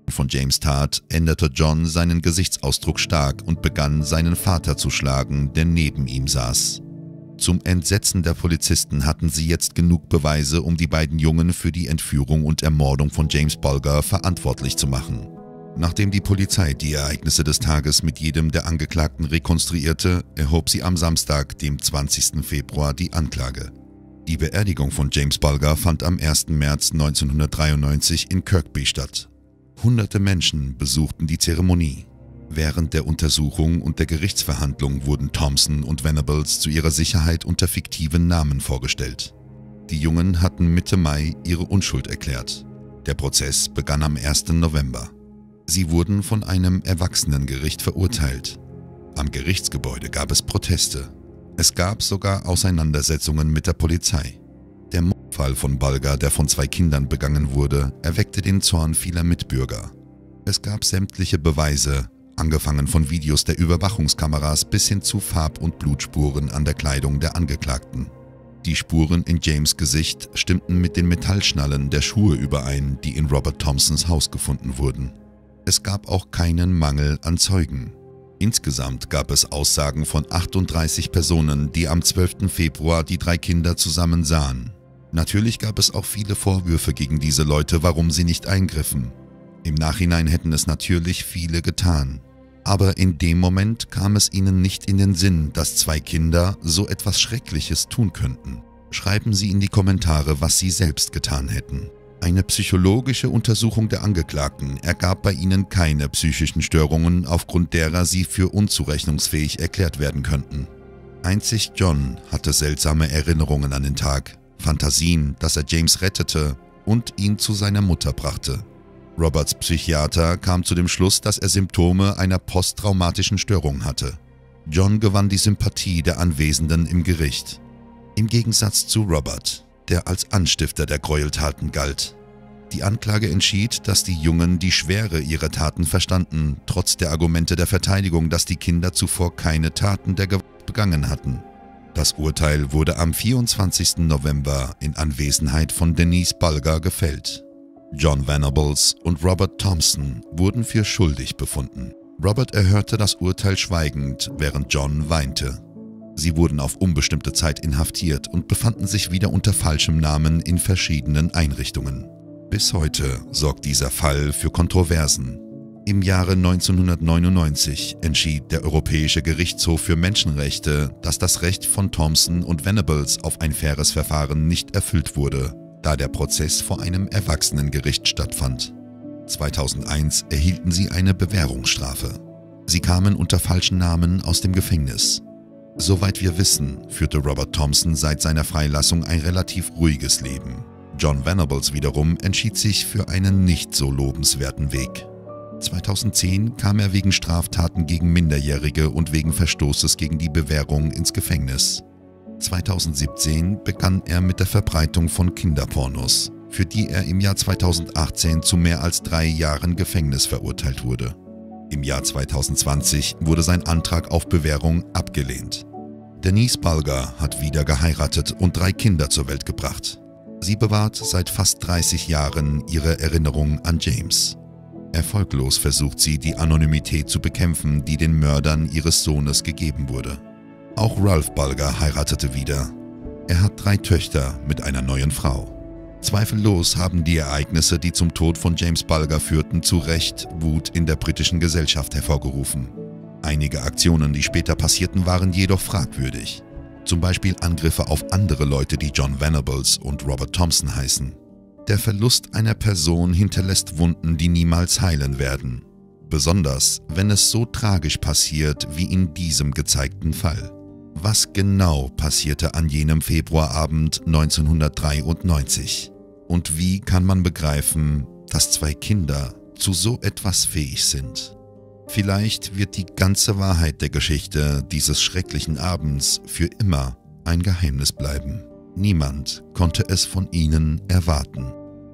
von James' Tat änderte John seinen Gesichtsausdruck stark und begann, seinen Vater zu schlagen, der neben ihm saß. Zum Entsetzen der Polizisten hatten sie jetzt genug Beweise, um die beiden Jungen für die Entführung und Ermordung von James Bulger verantwortlich zu machen. Nachdem die Polizei die Ereignisse des Tages mit jedem der Angeklagten rekonstruierte, erhob sie am Samstag, dem zwanzigsten Februar, die Anklage. Die Beerdigung von James Bulger fand am ersten März neunzehnhundertdreiundneunzig in Kirkby statt. Hunderte Menschen besuchten die Zeremonie. Während der Untersuchung und der Gerichtsverhandlung wurden Thompson und Venables zu ihrer Sicherheit unter fiktiven Namen vorgestellt. Die Jungen hatten Mitte Mai ihre Unschuld erklärt. Der Prozess begann am ersten November. Sie wurden von einem Erwachsenengericht verurteilt. Am Gerichtsgebäude gab es Proteste. Es gab sogar Auseinandersetzungen mit der Polizei. Der Mordfall von Bulger, der von zwei Kindern begangen wurde, erweckte den Zorn vieler Mitbürger. Es gab sämtliche Beweise, angefangen von Videos der Überwachungskameras bis hin zu Farb- und Blutspuren an der Kleidung der Angeklagten. Die Spuren in James' Gesicht stimmten mit den Metallschnallen der Schuhe überein, die in Robert Thompsons Haus gefunden wurden. Es gab auch keinen Mangel an Zeugen. Insgesamt gab es Aussagen von achtunddreißig Personen, die am zwölften Februar die drei Kinder zusammen sahen. Natürlich gab es auch viele Vorwürfe gegen diese Leute, warum sie nicht eingriffen. Im Nachhinein hätten es natürlich viele getan. Aber in dem Moment kam es ihnen nicht in den Sinn, dass zwei Kinder so etwas Schreckliches tun könnten. Schreiben Sie in die Kommentare, was Sie selbst getan hätten. Eine psychologische Untersuchung der Angeklagten ergab bei ihnen keine psychischen Störungen, aufgrund derer sie für unzurechnungsfähig erklärt werden könnten. Einzig John hatte seltsame Erinnerungen an den Tag, Fantasien, dass er James rettete und ihn zu seiner Mutter brachte. Roberts Psychiater kam zu dem Schluss, dass er Symptome einer posttraumatischen Störung hatte. John gewann die Sympathie der Anwesenden im Gericht. Im Gegensatz zu Robert, der als Anstifter der Gräueltaten galt. Die Anklage entschied, dass die Jungen die Schwere ihrer Taten verstanden, trotz der Argumente der Verteidigung, dass die Kinder zuvor keine Taten der Gewalt begangen hatten. Das Urteil wurde am vierundzwanzigsten November in Anwesenheit von Denise Bulger gefällt. John Venables und Robert Thompson wurden für schuldig befunden. Robert erhörte das Urteil schweigend, während John weinte. Sie wurden auf unbestimmte Zeit inhaftiert und befanden sich wieder unter falschem Namen in verschiedenen Einrichtungen. Bis heute sorgt dieser Fall für Kontroversen. Im Jahre neunzehnhundertneunundneunzig entschied der Europäische Gerichtshof für Menschenrechte, dass das Recht von Thompson und Venables auf ein faires Verfahren nicht erfüllt wurde, da der Prozess vor einem Erwachsenengericht stattfand. zweitausendeins erhielten sie eine Bewährungsstrafe. Sie kamen unter falschen Namen aus dem Gefängnis. Soweit wir wissen, führte Robert Thompson seit seiner Freilassung ein relativ ruhiges Leben. John Venables wiederum entschied sich für einen nicht so lobenswerten Weg. zweitausendzehn kam er wegen Straftaten gegen Minderjährige und wegen Verstoßes gegen die Bewährung ins Gefängnis. zweitausendsiebzehn begann er mit der Verbreitung von Kinderpornos, für die er im Jahr zweitausendachtzehn zu mehr als drei Jahren Gefängnis verurteilt wurde. Im Jahr zweitausendzwanzig wurde sein Antrag auf Bewährung abgelehnt. Denise Bulger hat wieder geheiratet und drei Kinder zur Welt gebracht. Sie bewahrt seit fast dreißig Jahren ihre Erinnerung an James. Erfolglos versucht sie, die Anonymität zu bekämpfen, die den Mördern ihres Sohnes gegeben wurde. Auch Ralph Bulger heiratete wieder. Er hat drei Töchter mit einer neuen Frau. Zweifellos haben die Ereignisse, die zum Tod von James Bulger führten, zu Recht Wut in der britischen Gesellschaft hervorgerufen. Einige Aktionen, die später passierten, waren jedoch fragwürdig. Zum Beispiel Angriffe auf andere Leute, die John Venables und Robert Thompson heißen. Der Verlust einer Person hinterlässt Wunden, die niemals heilen werden. Besonders, wenn es so tragisch passiert wie in diesem gezeigten Fall. Was genau passierte an jenem Februarabend neunzehnhundertdreiundneunzig? Und wie kann man begreifen, dass zwei Kinder zu so etwas fähig sind? Vielleicht wird die ganze Wahrheit der Geschichte dieses schrecklichen Abends für immer ein Geheimnis bleiben. Niemand konnte es von ihnen erwarten.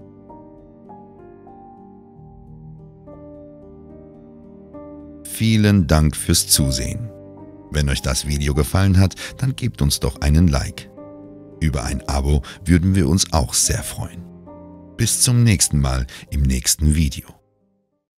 Vielen Dank fürs Zusehen. Wenn euch das Video gefallen hat, dann gebt uns doch einen Like. Über ein Abo würden wir uns auch sehr freuen. Bis zum nächsten Mal im nächsten Video.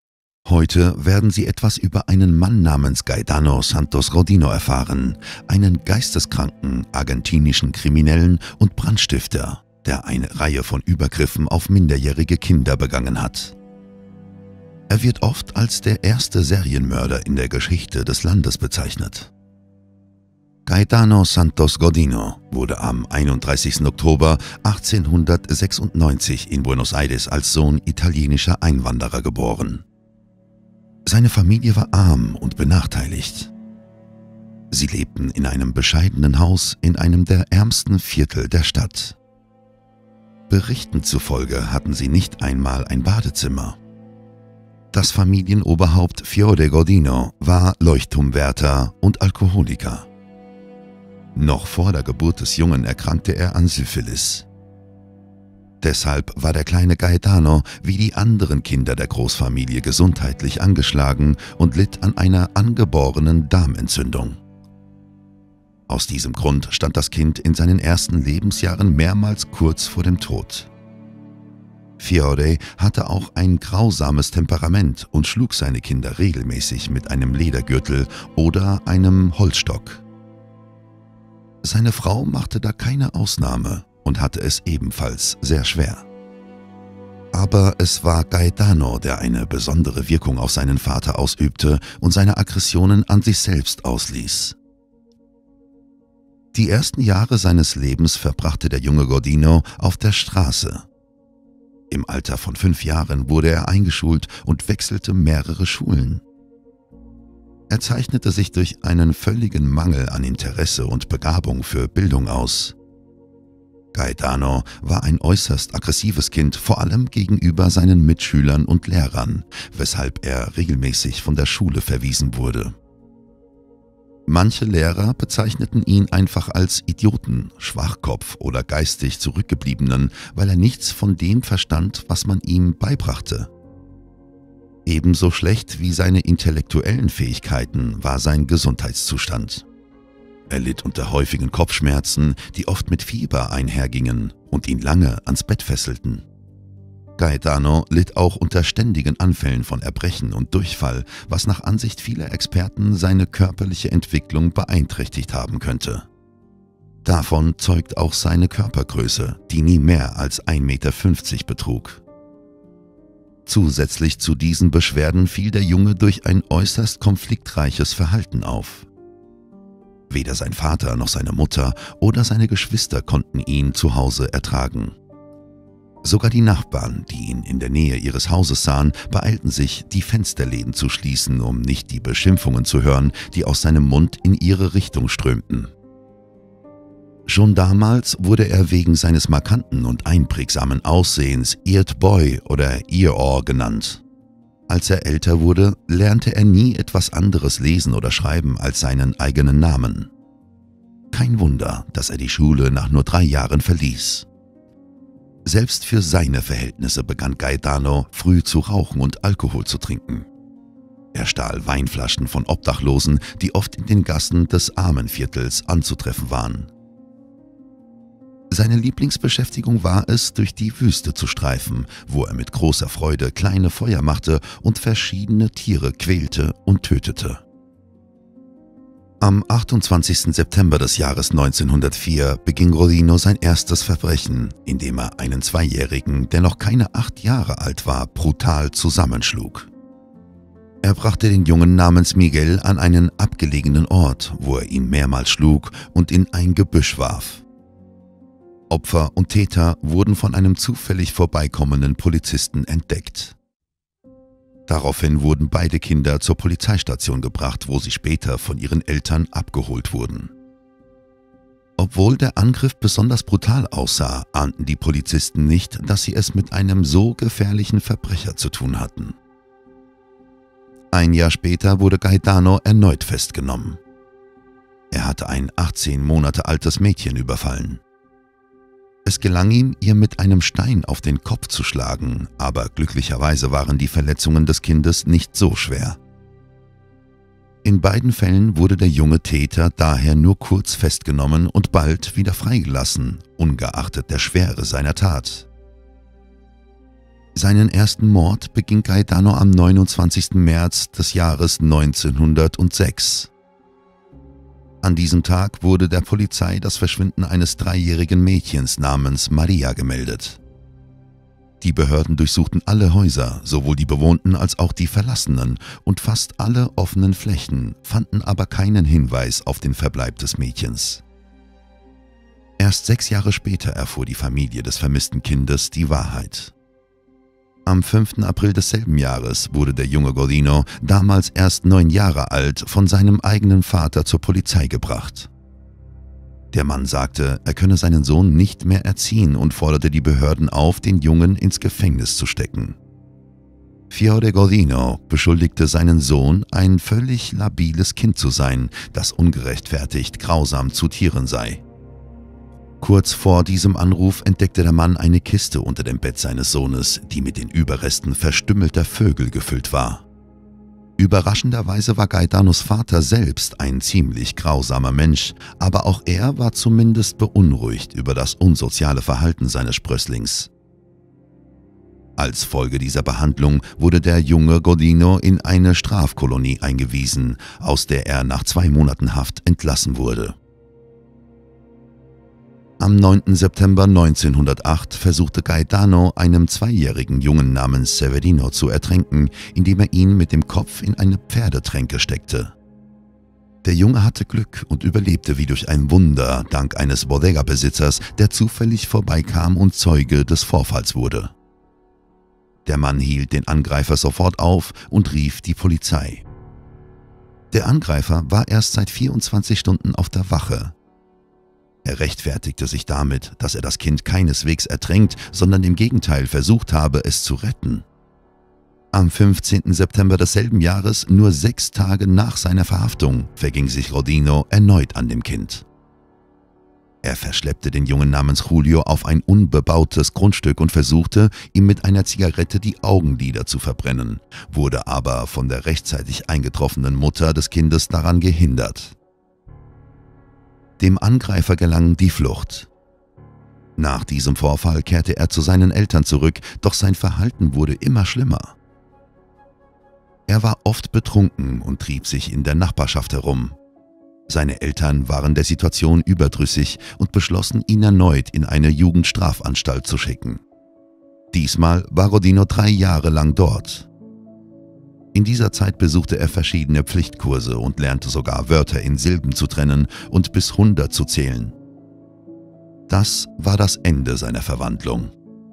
Heute werden Sie etwas über einen Mann namens Gaetano Santos Godinho erfahren, einen geisteskranken argentinischen Kriminellen und Brandstifter, der eine Reihe von Übergriffen auf minderjährige Kinder begangen hat. Er wird oft als der erste Serienmörder in der Geschichte des Landes bezeichnet. Gaetano Santos Godinho wurde am einunddreißigsten Oktober achtzehnhundertsechsundneunzig in Buenos Aires als Sohn italienischer Einwanderer geboren. Seine Familie war arm und benachteiligt. Sie lebten in einem bescheidenen Haus in einem der ärmsten Viertel der Stadt. Berichten zufolge hatten sie nicht einmal ein Badezimmer. Das Familienoberhaupt Fiore Godinho war Leuchtturmwärter und Alkoholiker. Noch vor der Geburt des Jungen erkrankte er an Syphilis. Deshalb war der kleine Gaetano wie die anderen Kinder der Großfamilie gesundheitlich angeschlagen und litt an einer angeborenen Darmentzündung. Aus diesem Grund stand das Kind in seinen ersten Lebensjahren mehrmals kurz vor dem Tod. Fiore hatte auch ein grausames Temperament und schlug seine Kinder regelmäßig mit einem Ledergürtel oder einem Holzstock. Seine Frau machte da keine Ausnahme und hatte es ebenfalls sehr schwer. Aber es war Gaetano, der eine besondere Wirkung auf seinen Vater ausübte und seine Aggressionen an sich selbst ausließ. Die ersten Jahre seines Lebens verbrachte der junge Godinho auf der Straße. Im Alter von fünf Jahren wurde er eingeschult und wechselte mehrere Schulen. Er zeichnete sich durch einen völligen Mangel an Interesse und Begabung für Bildung aus. Gaetano war ein äußerst aggressives Kind, vor allem gegenüber seinen Mitschülern und Lehrern, weshalb er regelmäßig von der Schule verwiesen wurde. Manche Lehrer bezeichneten ihn einfach als Idioten, Schwachkopf oder geistig Zurückgebliebenen, weil er nichts von dem verstand, was man ihm beibrachte. Ebenso schlecht wie seine intellektuellen Fähigkeiten war sein Gesundheitszustand. Er litt unter häufigen Kopfschmerzen, die oft mit Fieber einhergingen und ihn lange ans Bett fesselten. Gaetano litt auch unter ständigen Anfällen von Erbrechen und Durchfall, was nach Ansicht vieler Experten seine körperliche Entwicklung beeinträchtigt haben könnte. Davon zeugt auch seine Körpergröße, die nie mehr als ein Meter fünfzig betrug. Zusätzlich zu diesen Beschwerden fiel der Junge durch ein äußerst konfliktreiches Verhalten auf. Weder sein Vater noch seine Mutter oder seine Geschwister konnten ihn zu Hause ertragen. Sogar die Nachbarn, die ihn in der Nähe ihres Hauses sahen, beeilten sich, die Fensterläden zu schließen, um nicht die Beschimpfungen zu hören, die aus seinem Mund in ihre Richtung strömten. Schon damals wurde er wegen seines markanten und einprägsamen Aussehens Eared Boy oder Ear-Ohr genannt. Als er älter wurde, lernte er nie etwas anderes lesen oder schreiben als seinen eigenen Namen. Kein Wunder, dass er die Schule nach nur drei Jahren verließ. Selbst für seine Verhältnisse begann Gaetano früh zu rauchen und Alkohol zu trinken. Er stahl Weinflaschen von Obdachlosen, die oft in den Gassen des Armenviertels anzutreffen waren. Seine Lieblingsbeschäftigung war es, durch die Wüste zu streifen, wo er mit großer Freude kleine Feuer machte und verschiedene Tiere quälte und tötete. Am achtundzwanzigsten September des Jahres neunzehnhundertvier beging Godinho sein erstes Verbrechen, indem er einen Zweijährigen, der noch keine acht Jahre alt war, brutal zusammenschlug. Er brachte den Jungen namens Miguel an einen abgelegenen Ort, wo er ihn mehrmals schlug und in ein Gebüsch warf. Opfer und Täter wurden von einem zufällig vorbeikommenden Polizisten entdeckt. Daraufhin wurden beide Kinder zur Polizeistation gebracht, wo sie später von ihren Eltern abgeholt wurden. Obwohl der Angriff besonders brutal aussah, ahnten die Polizisten nicht, dass sie es mit einem so gefährlichen Verbrecher zu tun hatten. Ein Jahr später wurde Gaetano erneut festgenommen. Er hatte ein achtzehn Monate altes Mädchen überfallen. Es gelang ihm, ihr mit einem Stein auf den Kopf zu schlagen, aber glücklicherweise waren die Verletzungen des Kindes nicht so schwer. In beiden Fällen wurde der junge Täter daher nur kurz festgenommen und bald wieder freigelassen, ungeachtet der Schwere seiner Tat. Seinen ersten Mord beging Gaetano am neunundzwanzigsten März des Jahres neunzehnhundertsechs. An diesem Tag wurde der Polizei das Verschwinden eines dreijährigen Mädchens namens Maria gemeldet. Die Behörden durchsuchten alle Häuser, sowohl die bewohnten als auch die verlassenen, und fast alle offenen Flächen, fanden aber keinen Hinweis auf den Verbleib des Mädchens. Erst sechs Jahre später erfuhr die Familie des vermissten Kindes die Wahrheit. Am fünften April desselben Jahres wurde der junge Godino, damals erst neun Jahre alt, von seinem eigenen Vater zur Polizei gebracht. Der Mann sagte, er könne seinen Sohn nicht mehr erziehen und forderte die Behörden auf, den Jungen ins Gefängnis zu stecken. Fiore Godino beschuldigte seinen Sohn, ein völlig labiles Kind zu sein, das ungerechtfertigt grausam zu Tieren sei. Kurz vor diesem Anruf entdeckte der Mann eine Kiste unter dem Bett seines Sohnes, die mit den Überresten verstümmelter Vögel gefüllt war. Überraschenderweise war Gaetanos Vater selbst ein ziemlich grausamer Mensch, aber auch er war zumindest beunruhigt über das unsoziale Verhalten seines Sprösslings. Als Folge dieser Behandlung wurde der junge Godino in eine Strafkolonie eingewiesen, aus der er nach zwei Monaten Haft entlassen wurde. Am neunten September neunzehnhundertacht versuchte Gaetano, einem zweijährigen Jungen namens Severino zu ertränken, indem er ihn mit dem Kopf in eine Pferdetränke steckte. Der Junge hatte Glück und überlebte wie durch ein Wunder dank eines Bodega-Besitzers, der zufällig vorbeikam und Zeuge des Vorfalls wurde. Der Mann hielt den Angreifer sofort auf und rief die Polizei. Der Angreifer war erst seit vierundzwanzig Stunden auf der Wache. Er rechtfertigte sich damit, dass er das Kind keineswegs ertränkt, sondern im Gegenteil versucht habe, es zu retten. Am fünfzehnten September desselben Jahres, nur sechs Tage nach seiner Verhaftung, verging sich Godino erneut an dem Kind. Er verschleppte den Jungen namens Julio auf ein unbebautes Grundstück und versuchte, ihm mit einer Zigarette die Augenlider zu verbrennen, wurde aber von der rechtzeitig eingetroffenen Mutter des Kindes daran gehindert. Dem Angreifer gelang die Flucht. Nach diesem Vorfall kehrte er zu seinen Eltern zurück, doch sein Verhalten wurde immer schlimmer. Er war oft betrunken und trieb sich in der Nachbarschaft herum. Seine Eltern waren der Situation überdrüssig und beschlossen, ihn erneut in eine Jugendstrafanstalt zu schicken. Diesmal war Godino drei Jahre lang dort. In dieser Zeit besuchte er verschiedene Pflichtkurse und lernte sogar Wörter in Silben zu trennen und bis hundert zu zählen. Das war das Ende seiner Verwandlung.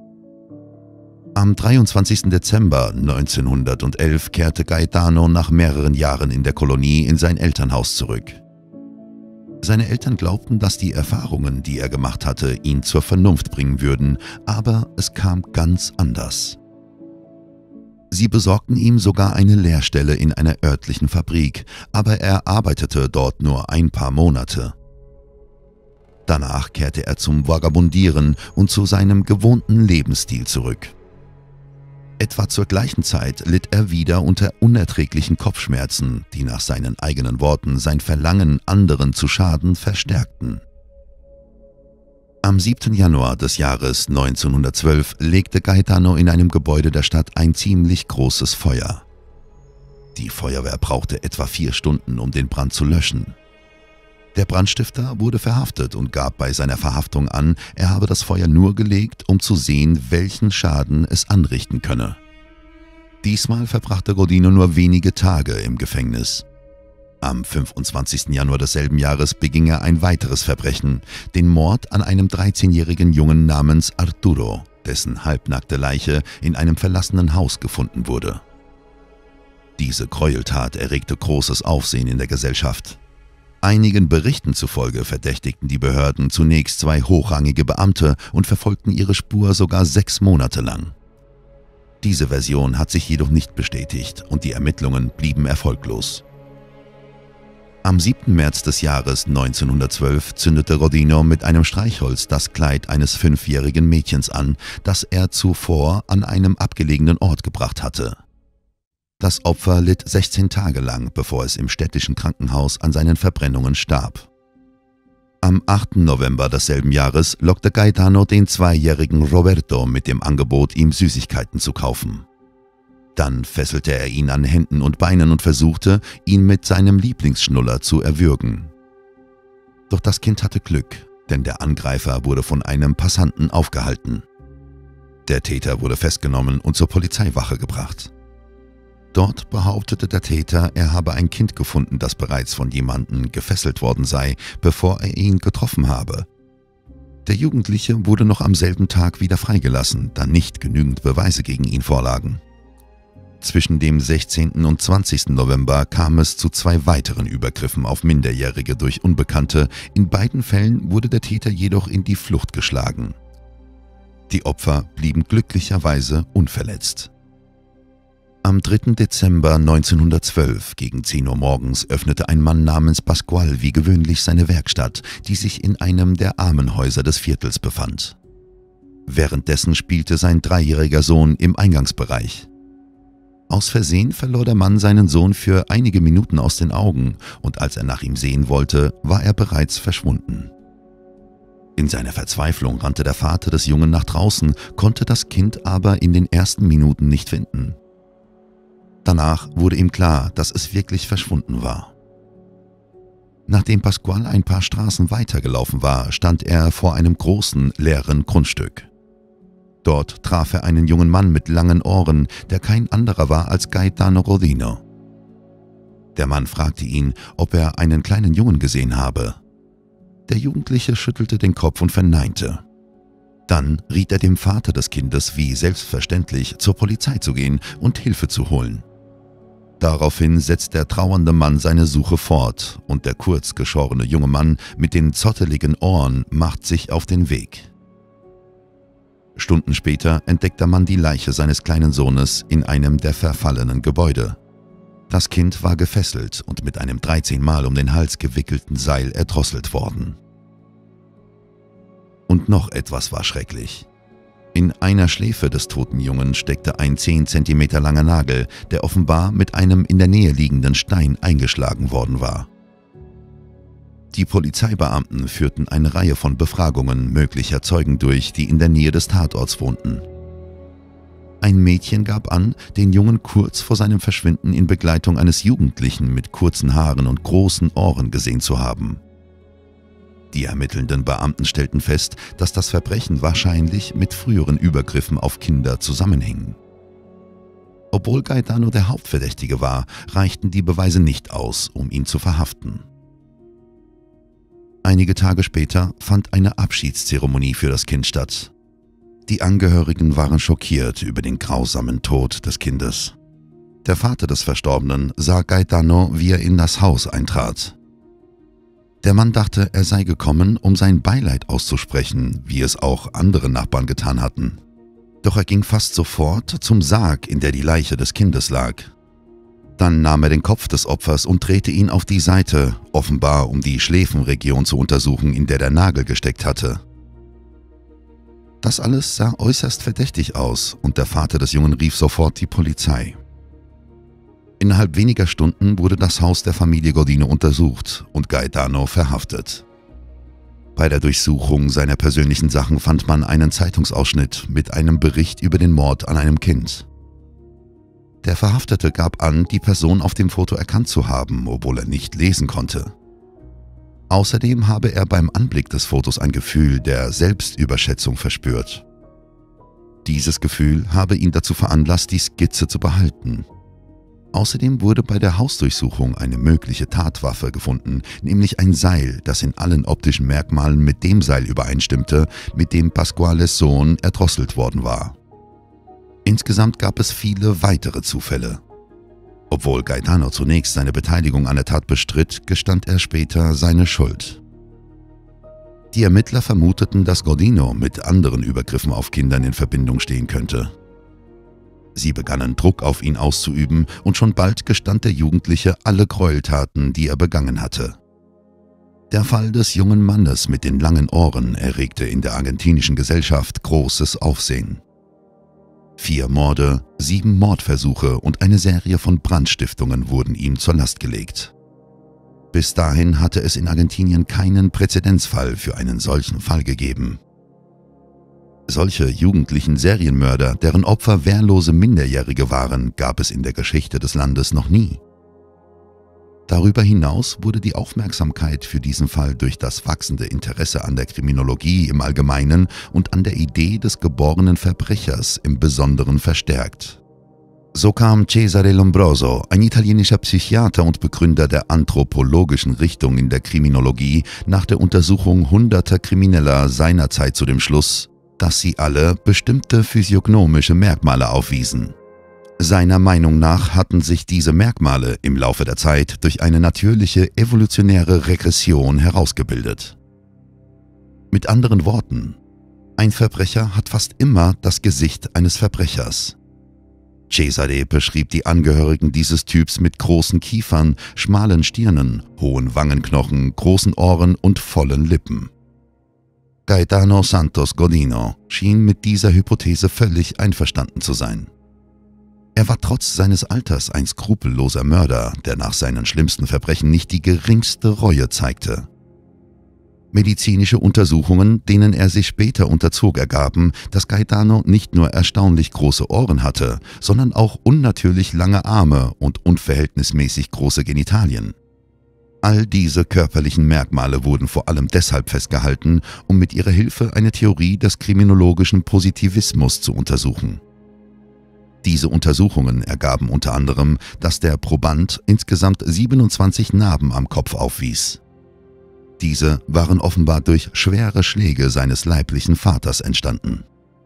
Am dreiundzwanzigsten Dezember neunzehnhundertelf kehrte Gaetano nach mehreren Jahren in der Kolonie in sein Elternhaus zurück. Seine Eltern glaubten, dass die Erfahrungen, die er gemacht hatte, ihn zur Vernunft bringen würden, aber es kam ganz anders. Sie besorgten ihm sogar eine Lehrstelle in einer örtlichen Fabrik, aber er arbeitete dort nur ein paar Monate. Danach kehrte er zum Vagabundieren und zu seinem gewohnten Lebensstil zurück. Etwa zur gleichen Zeit litt er wieder unter unerträglichen Kopfschmerzen, die nach seinen eigenen Worten sein Verlangen, anderen zu schaden, verstärkten. Am siebten Januar des Jahres neunzehnhundertzwölf legte Gaetano in einem Gebäude der Stadt ein ziemlich großes Feuer. Die Feuerwehr brauchte etwa vier Stunden, um den Brand zu löschen. Der Brandstifter wurde verhaftet und gab bei seiner Verhaftung an, er habe das Feuer nur gelegt, um zu sehen, welchen Schaden es anrichten könne. Diesmal verbrachte Godino nur wenige Tage im Gefängnis. Am fünfundzwanzigsten Januar desselben Jahres beging er ein weiteres Verbrechen, den Mord an einem dreizehnjährigen Jungen namens Arturo, dessen halbnackte Leiche in einem verlassenen Haus gefunden wurde. Diese Gräueltat erregte großes Aufsehen in der Gesellschaft. Einigen Berichten zufolge verdächtigten die Behörden zunächst zwei hochrangige Beamte und verfolgten ihre Spur sogar sechs Monate lang. Diese Version hat sich jedoch nicht bestätigt und die Ermittlungen blieben erfolglos. Am siebten März des Jahres neunzehnhundertzwölf zündete Godino mit einem Streichholz das Kleid eines fünfjährigen Mädchens an, das er zuvor an einem abgelegenen Ort gebracht hatte. Das Opfer litt sechzehn Tage lang, bevor es im städtischen Krankenhaus an seinen Verbrennungen starb. Am achten November desselben Jahres lockte Gaetano den zweijährigen Roberto mit dem Angebot, ihm Süßigkeiten zu kaufen. Dann fesselte er ihn an Händen und Beinen und versuchte, ihn mit seinem Lieblingsschnuller zu erwürgen. Doch das Kind hatte Glück, denn der Angreifer wurde von einem Passanten aufgehalten. Der Täter wurde festgenommen und zur Polizeiwache gebracht. Dort behauptete der Täter, er habe ein Kind gefunden, das bereits von jemandem gefesselt worden sei, bevor er ihn getroffen habe. Der Jugendliche wurde noch am selben Tag wieder freigelassen, da nicht genügend Beweise gegen ihn vorlagen. Zwischen dem sechzehnten und zwanzigsten November kam es zu zwei weiteren Übergriffen auf Minderjährige durch Unbekannte. In beiden Fällen wurde der Täter jedoch in die Flucht geschlagen. Die Opfer blieben glücklicherweise unverletzt. Am dritten Dezember neunzehnhundertzwölf gegen zehn Uhr morgens öffnete ein Mann namens Pascual wie gewöhnlich seine Werkstatt, die sich in einem der Armenhäuser des Viertels befand. Währenddessen spielte sein dreijähriger Sohn im Eingangsbereich. Aus Versehen verlor der Mann seinen Sohn für einige Minuten aus den Augen und als er nach ihm sehen wollte, war er bereits verschwunden. In seiner Verzweiflung rannte der Vater des Jungen nach draußen, konnte das Kind aber in den ersten Minuten nicht finden. Danach wurde ihm klar, dass es wirklich verschwunden war. Nachdem Pascual ein paar Straßen weitergelaufen war, stand er vor einem großen, leeren Grundstück. Dort traf er einen jungen Mann mit langen Ohren, der kein anderer war als Gaetano Rodino. Der Mann fragte ihn, ob er einen kleinen Jungen gesehen habe. Der Jugendliche schüttelte den Kopf und verneinte. Dann riet er dem Vater des Kindes, wie selbstverständlich, zur Polizei zu gehen und Hilfe zu holen. Daraufhin setzt der trauernde Mann seine Suche fort und der kurz geschorene junge Mann mit den zotteligen Ohren macht sich auf den Weg. Stunden später entdeckt der Mann die Leiche seines kleinen Sohnes in einem der verfallenen Gebäude. Das Kind war gefesselt und mit einem dreizehn Mal um den Hals gewickelten Seil erdrosselt worden. Und noch etwas war schrecklich. In einer Schläfe des toten Jungen steckte ein zehn Zentimeter langer Nagel, der offenbar mit einem in der Nähe liegenden Stein eingeschlagen worden war. Die Polizeibeamten führten eine Reihe von Befragungen möglicher Zeugen durch, die in der Nähe des Tatorts wohnten. Ein Mädchen gab an, den Jungen kurz vor seinem Verschwinden in Begleitung eines Jugendlichen mit kurzen Haaren und großen Ohren gesehen zu haben. Die ermittelnden Beamten stellten fest, dass das Verbrechen wahrscheinlich mit früheren Übergriffen auf Kinder zusammenhing. Obwohl Gaetano der Hauptverdächtige war, reichten die Beweise nicht aus, um ihn zu verhaften. Einige Tage später fand eine Abschiedszeremonie für das Kind statt. Die Angehörigen waren schockiert über den grausamen Tod des Kindes. Der Vater des Verstorbenen sah Gaetano, wie er in das Haus eintrat. Der Mann dachte, er sei gekommen, um sein Beileid auszusprechen, wie es auch andere Nachbarn getan hatten. Doch er ging fast sofort zum Sarg, in der die Leiche des Kindes lag. Dann nahm er den Kopf des Opfers und drehte ihn auf die Seite, offenbar um die Schläfenregion zu untersuchen, in der der Nagel gesteckt hatte. Das alles sah äußerst verdächtig aus und der Vater des Jungen rief sofort die Polizei. Innerhalb weniger Stunden wurde das Haus der Familie Godino untersucht und Gaetano verhaftet. Bei der Durchsuchung seiner persönlichen Sachen fand man einen Zeitungsausschnitt mit einem Bericht über den Mord an einem Kind. Der Verhaftete gab an, die Person auf dem Foto erkannt zu haben, obwohl er nicht lesen konnte. Außerdem habe er beim Anblick des Fotos ein Gefühl der Selbstüberschätzung verspürt. Dieses Gefühl habe ihn dazu veranlasst, die Skizze zu behalten. Außerdem wurde bei der Hausdurchsuchung eine mögliche Tatwaffe gefunden, nämlich ein Seil, das in allen optischen Merkmalen mit dem Seil übereinstimmte, mit dem Pascuales Sohn erdrosselt worden war. Insgesamt gab es viele weitere Zufälle. Obwohl Gaetano zunächst seine Beteiligung an der Tat bestritt, gestand er später seine Schuld. Die Ermittler vermuteten, dass Godino mit anderen Übergriffen auf Kindern in Verbindung stehen könnte. Sie begannen Druck auf ihn auszuüben und schon bald gestand der Jugendliche alle Gräueltaten, die er begangen hatte. Der Fall des jungen Mannes mit den langen Ohren erregte in der argentinischen Gesellschaft großes Aufsehen. Vier Morde, sieben Mordversuche und eine Serie von Brandstiftungen wurden ihm zur Last gelegt. Bis dahin hatte es in Argentinien keinen Präzedenzfall für einen solchen Fall gegeben. Solche jugendlichen Serienmörder, deren Opfer wehrlose Minderjährige waren, gab es in der Geschichte des Landes noch nie. Darüber hinaus wurde die Aufmerksamkeit für diesen Fall durch das wachsende Interesse an der Kriminologie im Allgemeinen und an der Idee des geborenen Verbrechers im Besonderen verstärkt. So kam Cesare Lombroso, ein italienischer Psychiater und Begründer der anthropologischen Richtung in der Kriminologie, nach der Untersuchung hunderter Krimineller seiner Zeit zu dem Schluss, dass sie alle bestimmte physiognomische Merkmale aufwiesen. Seiner Meinung nach hatten sich diese Merkmale im Laufe der Zeit durch eine natürliche evolutionäre Regression herausgebildet. Mit anderen Worten, ein Verbrecher hat fast immer das Gesicht eines Verbrechers. Cesare beschrieb die Angehörigen dieses Typs mit großen Kiefern, schmalen Stirnen, hohen Wangenknochen, großen Ohren und vollen Lippen. Gaetano Santos Godino schien mit dieser Hypothese völlig einverstanden zu sein. Er war trotz seines Alters ein skrupelloser Mörder, der nach seinen schlimmsten Verbrechen nicht die geringste Reue zeigte. Medizinische Untersuchungen, denen er sich später unterzog, ergaben, dass Gaetano nicht nur erstaunlich große Ohren hatte, sondern auch unnatürlich lange Arme und unverhältnismäßig große Genitalien. All diese körperlichen Merkmale wurden vor allem deshalb festgehalten, um mit ihrer Hilfe eine Theorie des kriminologischen Positivismus zu untersuchen. Diese Untersuchungen ergaben unter anderem, dass der Proband insgesamt siebenundzwanzig Narben am Kopf aufwies. Diese waren offenbar durch schwere Schläge seines leiblichen Vaters entstanden.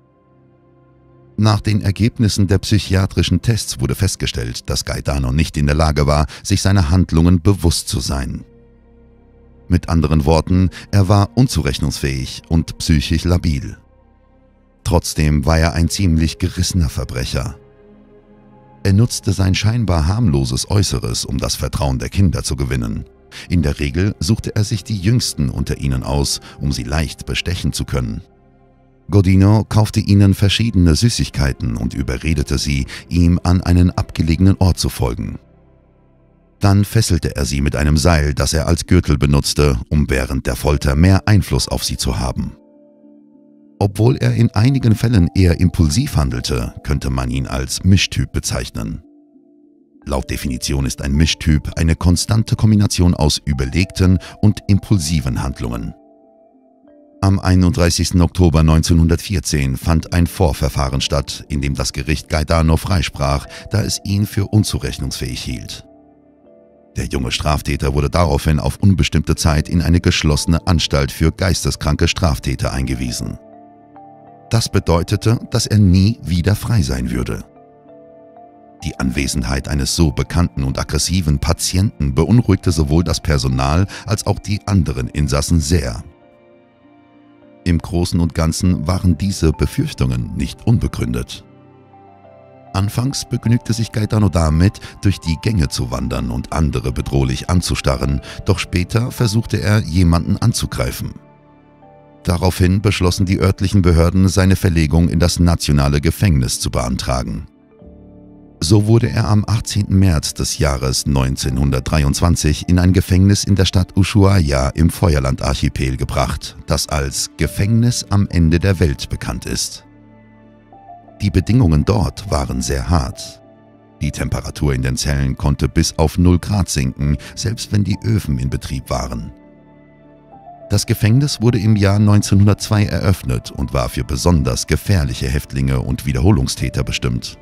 Nach den Ergebnissen der psychiatrischen Tests wurde festgestellt, dass Gaetano nicht in der Lage war, sich seiner Handlungen bewusst zu sein. Mit anderen Worten, er war unzurechnungsfähig und psychisch labil. Trotzdem war er ein ziemlich gerissener Verbrecher. Er nutzte sein scheinbar harmloses Äußeres, um das Vertrauen der Kinder zu gewinnen. In der Regel suchte er sich die Jüngsten unter ihnen aus, um sie leicht bestechen zu können. Godino kaufte ihnen verschiedene Süßigkeiten und überredete sie, ihm an einen abgelegenen Ort zu folgen. Dann fesselte er sie mit einem Seil, das er als Gürtel benutzte, um während der Folter mehr Einfluss auf sie zu haben. Obwohl er in einigen Fällen eher impulsiv handelte, könnte man ihn als Mischtyp bezeichnen. Laut Definition ist ein Mischtyp eine konstante Kombination aus überlegten und impulsiven Handlungen. Am einunddreißigsten Oktober neunzehnhundertvierzehn fand ein Vorverfahren statt, in dem das Gericht Gaetano freisprach, da es ihn für unzurechnungsfähig hielt. Der junge Straftäter wurde daraufhin auf unbestimmte Zeit in eine geschlossene Anstalt für geisteskranke Straftäter eingewiesen. Das bedeutete, dass er nie wieder frei sein würde. Die Anwesenheit eines so bekannten und aggressiven Patienten beunruhigte sowohl das Personal als auch die anderen Insassen sehr. Im Großen und Ganzen waren diese Befürchtungen nicht unbegründet. Anfangs begnügte sich Gaetano damit, durch die Gänge zu wandern und andere bedrohlich anzustarren, doch später versuchte er, jemanden anzugreifen. Daraufhin beschlossen die örtlichen Behörden, seine Verlegung in das nationale Gefängnis zu beantragen. So wurde er am achtzehnten März des Jahres neunzehnhundertdreiundzwanzig in ein Gefängnis in der Stadt Ushuaia im Feuerland-Archipel gebracht, das als Gefängnis am Ende der Welt bekannt ist. Die Bedingungen dort waren sehr hart. Die Temperatur in den Zellen konnte bis auf null Grad sinken, selbst wenn die Öfen in Betrieb waren. Das Gefängnis wurde im Jahr neunzehnhundertzwei eröffnet und war für besonders gefährliche Häftlinge und Wiederholungstäter bestimmt.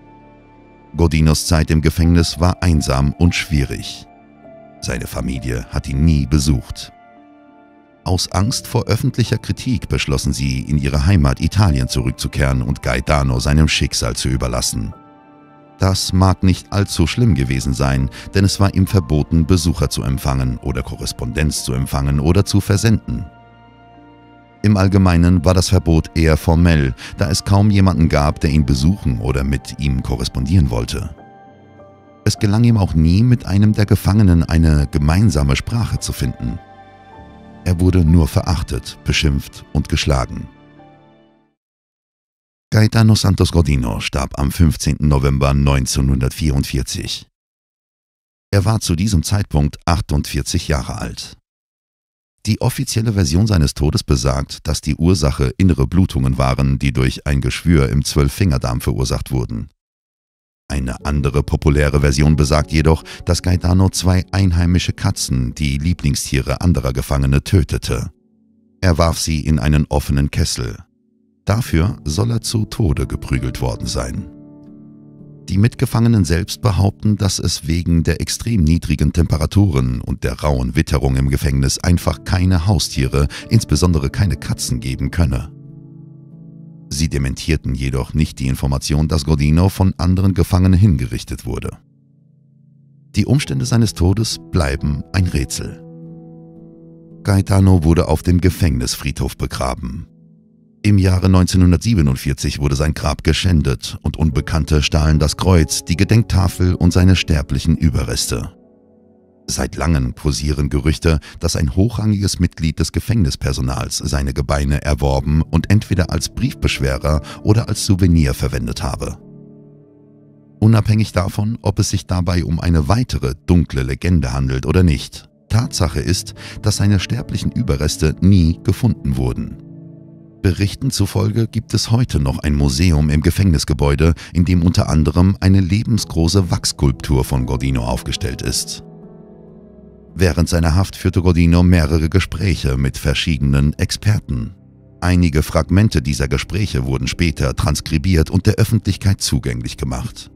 Godinos Zeit im Gefängnis war einsam und schwierig. Seine Familie hat ihn nie besucht. Aus Angst vor öffentlicher Kritik beschlossen sie, in ihre Heimat Italien zurückzukehren und Gaetano seinem Schicksal zu überlassen. Das mag nicht allzu schlimm gewesen sein, denn es war ihm verboten, Besucher zu empfangen oder Korrespondenz zu empfangen oder zu versenden. Im Allgemeinen war das Verbot eher formell, da es kaum jemanden gab, der ihn besuchen oder mit ihm korrespondieren wollte. Es gelang ihm auch nie, mit einem der Gefangenen eine gemeinsame Sprache zu finden. Er wurde nur verachtet, beschimpft und geschlagen. Gaetano Santos Godino starb am fünfzehnten November neunzehnhundertvierundvierzig. Er war zu diesem Zeitpunkt achtundvierzig Jahre alt. Die offizielle Version seines Todes besagt, dass die Ursache innere Blutungen waren, die durch ein Geschwür im Zwölffingerdarm verursacht wurden. Eine andere populäre Version besagt jedoch, dass Gaetano zwei einheimische Katzen, die Lieblingstiere anderer Gefangene, tötete. Er warf sie in einen offenen Kessel. Dafür soll er zu Tode geprügelt worden sein. Die Mitgefangenen selbst behaupten, dass es wegen der extrem niedrigen Temperaturen und der rauen Witterung im Gefängnis einfach keine Haustiere, insbesondere keine Katzen, geben könne. Sie dementierten jedoch nicht die Information, dass Godinho von anderen Gefangenen hingerichtet wurde. Die Umstände seines Todes bleiben ein Rätsel. Gaetano wurde auf dem Gefängnisfriedhof begraben. Im Jahre neunzehnhundertsiebenundvierzig wurde sein Grab geschändet und Unbekannte stahlen das Kreuz, die Gedenktafel und seine sterblichen Überreste. Seit langem kursieren Gerüchte, dass ein hochrangiges Mitglied des Gefängnispersonals seine Gebeine erworben und entweder als Briefbeschwerer oder als Souvenir verwendet habe. Unabhängig davon, ob es sich dabei um eine weitere dunkle Legende handelt oder nicht, Tatsache ist, dass seine sterblichen Überreste nie gefunden wurden. Berichten zufolge gibt es heute noch ein Museum im Gefängnisgebäude, in dem unter anderem eine lebensgroße Wachsskulptur von Godinho aufgestellt ist. Während seiner Haft führte Godinho mehrere Gespräche mit verschiedenen Experten. Einige Fragmente dieser Gespräche wurden später transkribiert und der Öffentlichkeit zugänglich gemacht.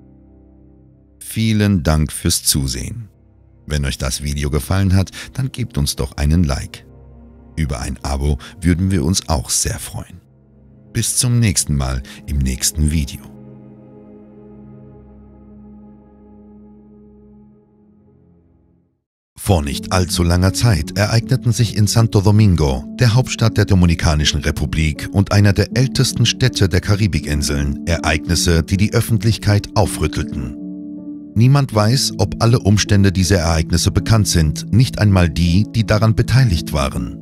Vielen Dank fürs Zusehen. Wenn euch das Video gefallen hat, dann gebt uns doch einen Like. Über ein Abo würden wir uns auch sehr freuen. Bis zum nächsten Mal im nächsten Video. Vor nicht allzu langer Zeit ereigneten sich in Santo Domingo, der Hauptstadt der Dominikanischen Republik und einer der ältesten Städte der Karibikinseln, Ereignisse, die die Öffentlichkeit aufrüttelten. Niemand weiß, ob alle Umstände dieser Ereignisse bekannt sind, nicht einmal die, die daran beteiligt waren.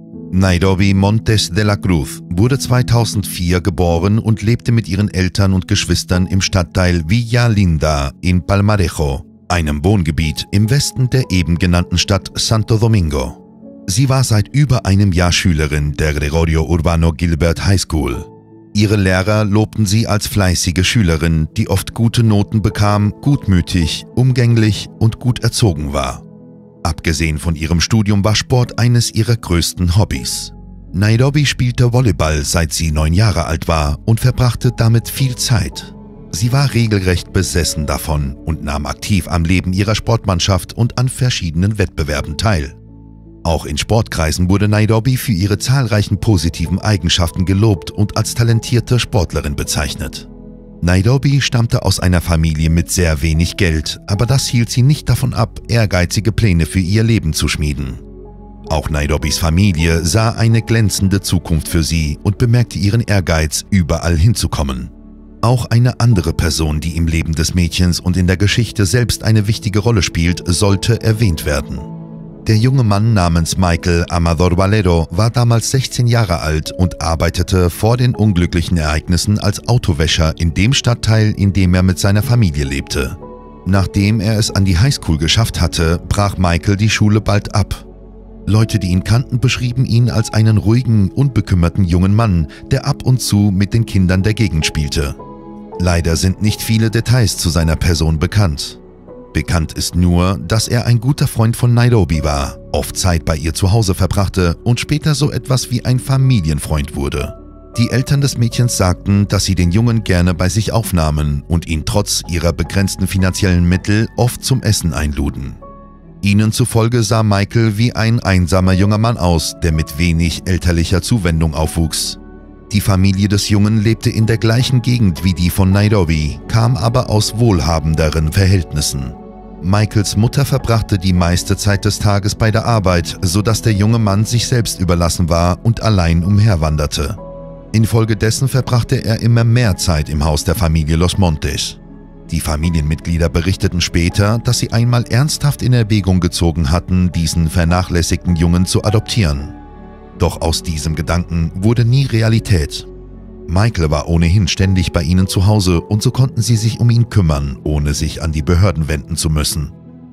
Nairobi Montes de la Cruz wurde zweitausendvier geboren und lebte mit ihren Eltern und Geschwistern im Stadtteil Villa Linda in Palmarejo, einem Wohngebiet im Westen der eben genannten Stadt Santo Domingo. Sie war seit über einem Jahr Schülerin der Gregorio Urbano Gilbert High School. Ihre Lehrer lobten sie als fleißige Schülerin, die oft gute Noten bekam, gutmütig, umgänglich und gut erzogen war. Abgesehen von ihrem Studium war Sport eines ihrer größten Hobbys. Nairobi spielte Volleyball, seit sie neun Jahre alt war und verbrachte damit viel Zeit. Sie war regelrecht besessen davon und nahm aktiv am Leben ihrer Sportmannschaft und an verschiedenen Wettbewerben teil. Auch in Sportkreisen wurde Nairobi für ihre zahlreichen positiven Eigenschaften gelobt und als talentierte Sportlerin bezeichnet. Nairobi stammte aus einer Familie mit sehr wenig Geld, aber das hielt sie nicht davon ab, ehrgeizige Pläne für ihr Leben zu schmieden. Auch Nairobis Familie sah eine glänzende Zukunft für sie und bemerkte ihren Ehrgeiz, überall hinzukommen. Auch eine andere Person, die im Leben des Mädchens und in der Geschichte selbst eine wichtige Rolle spielt, sollte erwähnt werden. Der junge Mann namens Michael Amador Valero war damals sechzehn Jahre alt und arbeitete vor den unglücklichen Ereignissen als Autowäscher in dem Stadtteil, in dem er mit seiner Familie lebte. Nachdem er es an die Highschool geschafft hatte, brach Michael die Schule bald ab. Leute, die ihn kannten, beschrieben ihn als einen ruhigen, unbekümmerten jungen Mann, der ab und zu mit den Kindern der Gegend spielte. Leider sind nicht viele Details zu seiner Person bekannt. Bekannt ist nur, dass er ein guter Freund von Nairobi war, oft Zeit bei ihr zu Hause verbrachte und später so etwas wie ein Familienfreund wurde. Die Eltern des Mädchens sagten, dass sie den Jungen gerne bei sich aufnahmen und ihn trotz ihrer begrenzten finanziellen Mittel oft zum Essen einluden. Ihnen zufolge sah Michael wie ein einsamer junger Mann aus, der mit wenig elterlicher Zuwendung aufwuchs. Die Familie des Jungen lebte in der gleichen Gegend wie die von Nairobi, kam aber aus wohlhabenderen Verhältnissen. Michaels Mutter verbrachte die meiste Zeit des Tages bei der Arbeit, sodass der junge Mann sich selbst überlassen war und allein umherwanderte. Infolgedessen verbrachte er immer mehr Zeit im Haus der Familie Los Montes. Die Familienmitglieder berichteten später, dass sie einmal ernsthaft in Erwägung gezogen hatten, diesen vernachlässigten Jungen zu adoptieren. Doch aus diesem Gedanken wurde nie Realität. Michael war ohnehin ständig bei ihnen zu Hause und so konnten sie sich um ihn kümmern, ohne sich an die Behörden wenden zu müssen.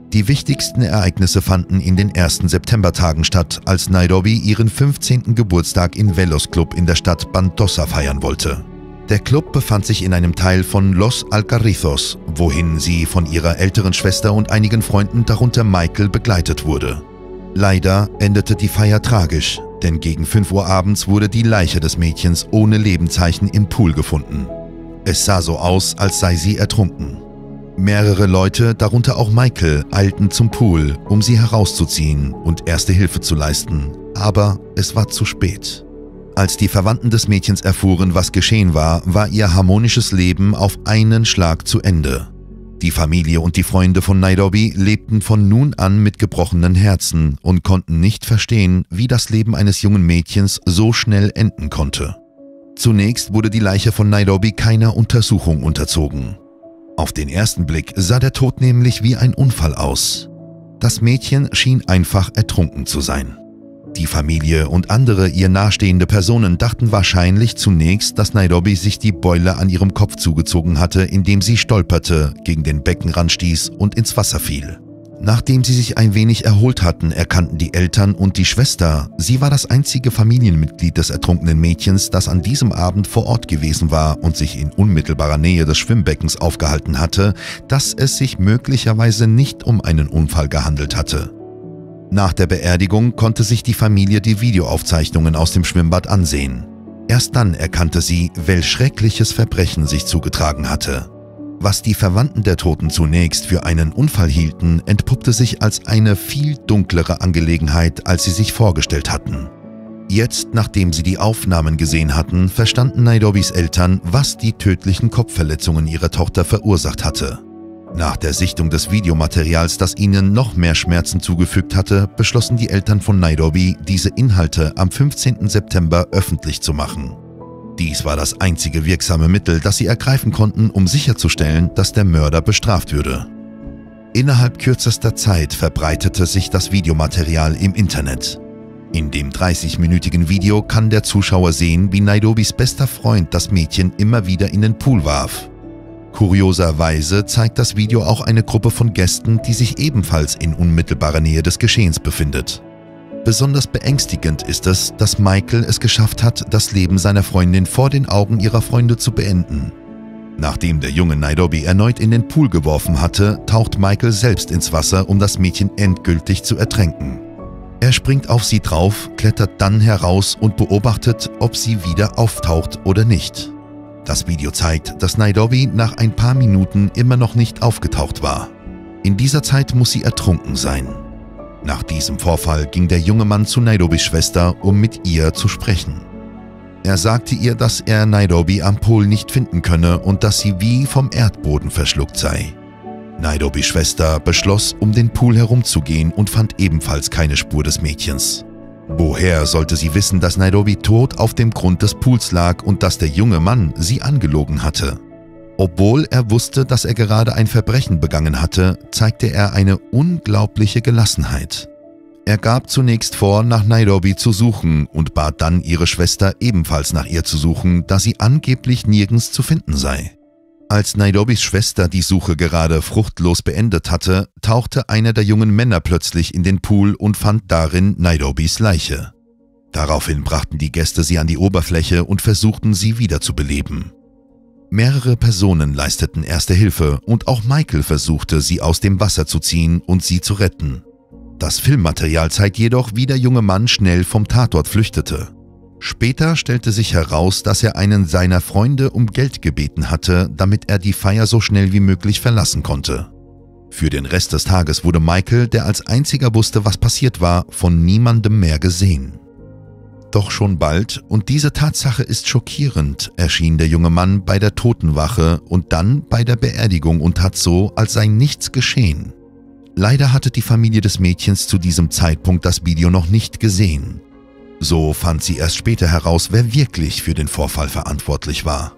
Die wichtigsten Ereignisse fanden in den ersten Septembertagen statt, als Nairobi ihren fünfzehnten Geburtstag in Velos Club in der Stadt Bantosa feiern wollte. Der Club befand sich in einem Teil von Los Alcarrizos, wohin sie von ihrer älteren Schwester und einigen Freunden, darunter Michael, begleitet wurde. Leider endete die Feier tragisch, denn gegen fünf Uhr abends wurde die Leiche des Mädchens ohne Lebenszeichen im Pool gefunden. Es sah so aus, als sei sie ertrunken. Mehrere Leute, darunter auch Michael, eilten zum Pool, um sie herauszuziehen und erste Hilfe zu leisten, aber es war zu spät. Als die Verwandten des Mädchens erfuhren, was geschehen war, war ihr harmonisches Leben auf einen Schlag zu Ende. Die Familie und die Freunde von Nairobi lebten von nun an mit gebrochenen Herzen und konnten nicht verstehen, wie das Leben eines jungen Mädchens so schnell enden konnte. Zunächst wurde die Leiche von Nairobi keiner Untersuchung unterzogen. Auf den ersten Blick sah der Tod nämlich wie ein Unfall aus. Das Mädchen schien einfach ertrunken zu sein. Die Familie und andere ihr nahestehende Personen dachten wahrscheinlich zunächst, dass Nairobi sich die Beule an ihrem Kopf zugezogen hatte, indem sie stolperte, gegen den Beckenrand stieß und ins Wasser fiel. Nachdem sie sich ein wenig erholt hatten, erkannten die Eltern und die Schwester, sie war das einzige Familienmitglied des ertrunkenen Mädchens, das an diesem Abend vor Ort gewesen war und sich in unmittelbarer Nähe des Schwimmbeckens aufgehalten hatte, dass es sich möglicherweise nicht um einen Unfall gehandelt hatte. Nach der Beerdigung konnte sich die Familie die Videoaufzeichnungen aus dem Schwimmbad ansehen. Erst dann erkannte sie, welch schreckliches Verbrechen sich zugetragen hatte. Was die Verwandten der Toten zunächst für einen Unfall hielten, entpuppte sich als eine viel dunklere Angelegenheit, als sie sich vorgestellt hatten. Jetzt, nachdem sie die Aufnahmen gesehen hatten, verstanden Nairobis Eltern, was die tödlichen Kopfverletzungen ihrer Tochter verursacht hatte. Nach der Sichtung des Videomaterials, das ihnen noch mehr Schmerzen zugefügt hatte, beschlossen die Eltern von Nairobi, diese Inhalte am fünfzehnten September öffentlich zu machen. Dies war das einzige wirksame Mittel, das sie ergreifen konnten, um sicherzustellen, dass der Mörder bestraft würde. Innerhalb kürzester Zeit verbreitete sich das Videomaterial im Internet. In dem dreißigminütigen Video kann der Zuschauer sehen, wie Nairobis bester Freund das Mädchen immer wieder in den Pool warf. Kurioserweise zeigt das Video auch eine Gruppe von Gästen, die sich ebenfalls in unmittelbarer Nähe des Geschehens befindet. Besonders beängstigend ist es, dass Michael es geschafft hat, das Leben seiner Freundin vor den Augen ihrer Freunde zu beenden. Nachdem der junge Nairobi erneut in den Pool geworfen hatte, taucht Michael selbst ins Wasser, um das Mädchen endgültig zu ertränken. Er springt auf sie drauf, klettert dann heraus und beobachtet, ob sie wieder auftaucht oder nicht. Das Video zeigt, dass Nairobi nach ein paar Minuten immer noch nicht aufgetaucht war. In dieser Zeit muss sie ertrunken sein. Nach diesem Vorfall ging der junge Mann zu Nairobis Schwester, um mit ihr zu sprechen. Er sagte ihr, dass er Nairobi am Pool nicht finden könne und dass sie wie vom Erdboden verschluckt sei. Nairobis Schwester beschloss, um den Pool herumzugehen und fand ebenfalls keine Spur des Mädchens. Woher sollte sie wissen, dass Nairobi tot auf dem Grund des Pools lag und dass der junge Mann sie angelogen hatte? Obwohl er wusste, dass er gerade ein Verbrechen begangen hatte, zeigte er eine unglaubliche Gelassenheit. Er gab zunächst vor, nach Nairobi zu suchen und bat dann ihre Schwester ebenfalls nach ihr zu suchen, da sie angeblich nirgends zu finden sei. Als Nairobis Schwester die Suche gerade fruchtlos beendet hatte, tauchte einer der jungen Männer plötzlich in den Pool und fand darin Nairobis Leiche. Daraufhin brachten die Gäste sie an die Oberfläche und versuchten, sie wiederzubeleben. Mehrere Personen leisteten erste Hilfe und auch Michael versuchte, sie aus dem Wasser zu ziehen und sie zu retten. Das Filmmaterial zeigt jedoch, wie der junge Mann schnell vom Tatort flüchtete. Später stellte sich heraus, dass er einen seiner Freunde um Geld gebeten hatte, damit er die Feier so schnell wie möglich verlassen konnte. Für den Rest des Tages wurde Michael, der als einziger wusste, was passiert war, von niemandem mehr gesehen. Doch schon bald, und diese Tatsache ist schockierend, erschien der junge Mann bei der Totenwache und dann bei der Beerdigung und tat so, als sei nichts geschehen. Leider hatte die Familie des Mädchens zu diesem Zeitpunkt das Video noch nicht gesehen. So fand sie erst später heraus, wer wirklich für den Vorfall verantwortlich war.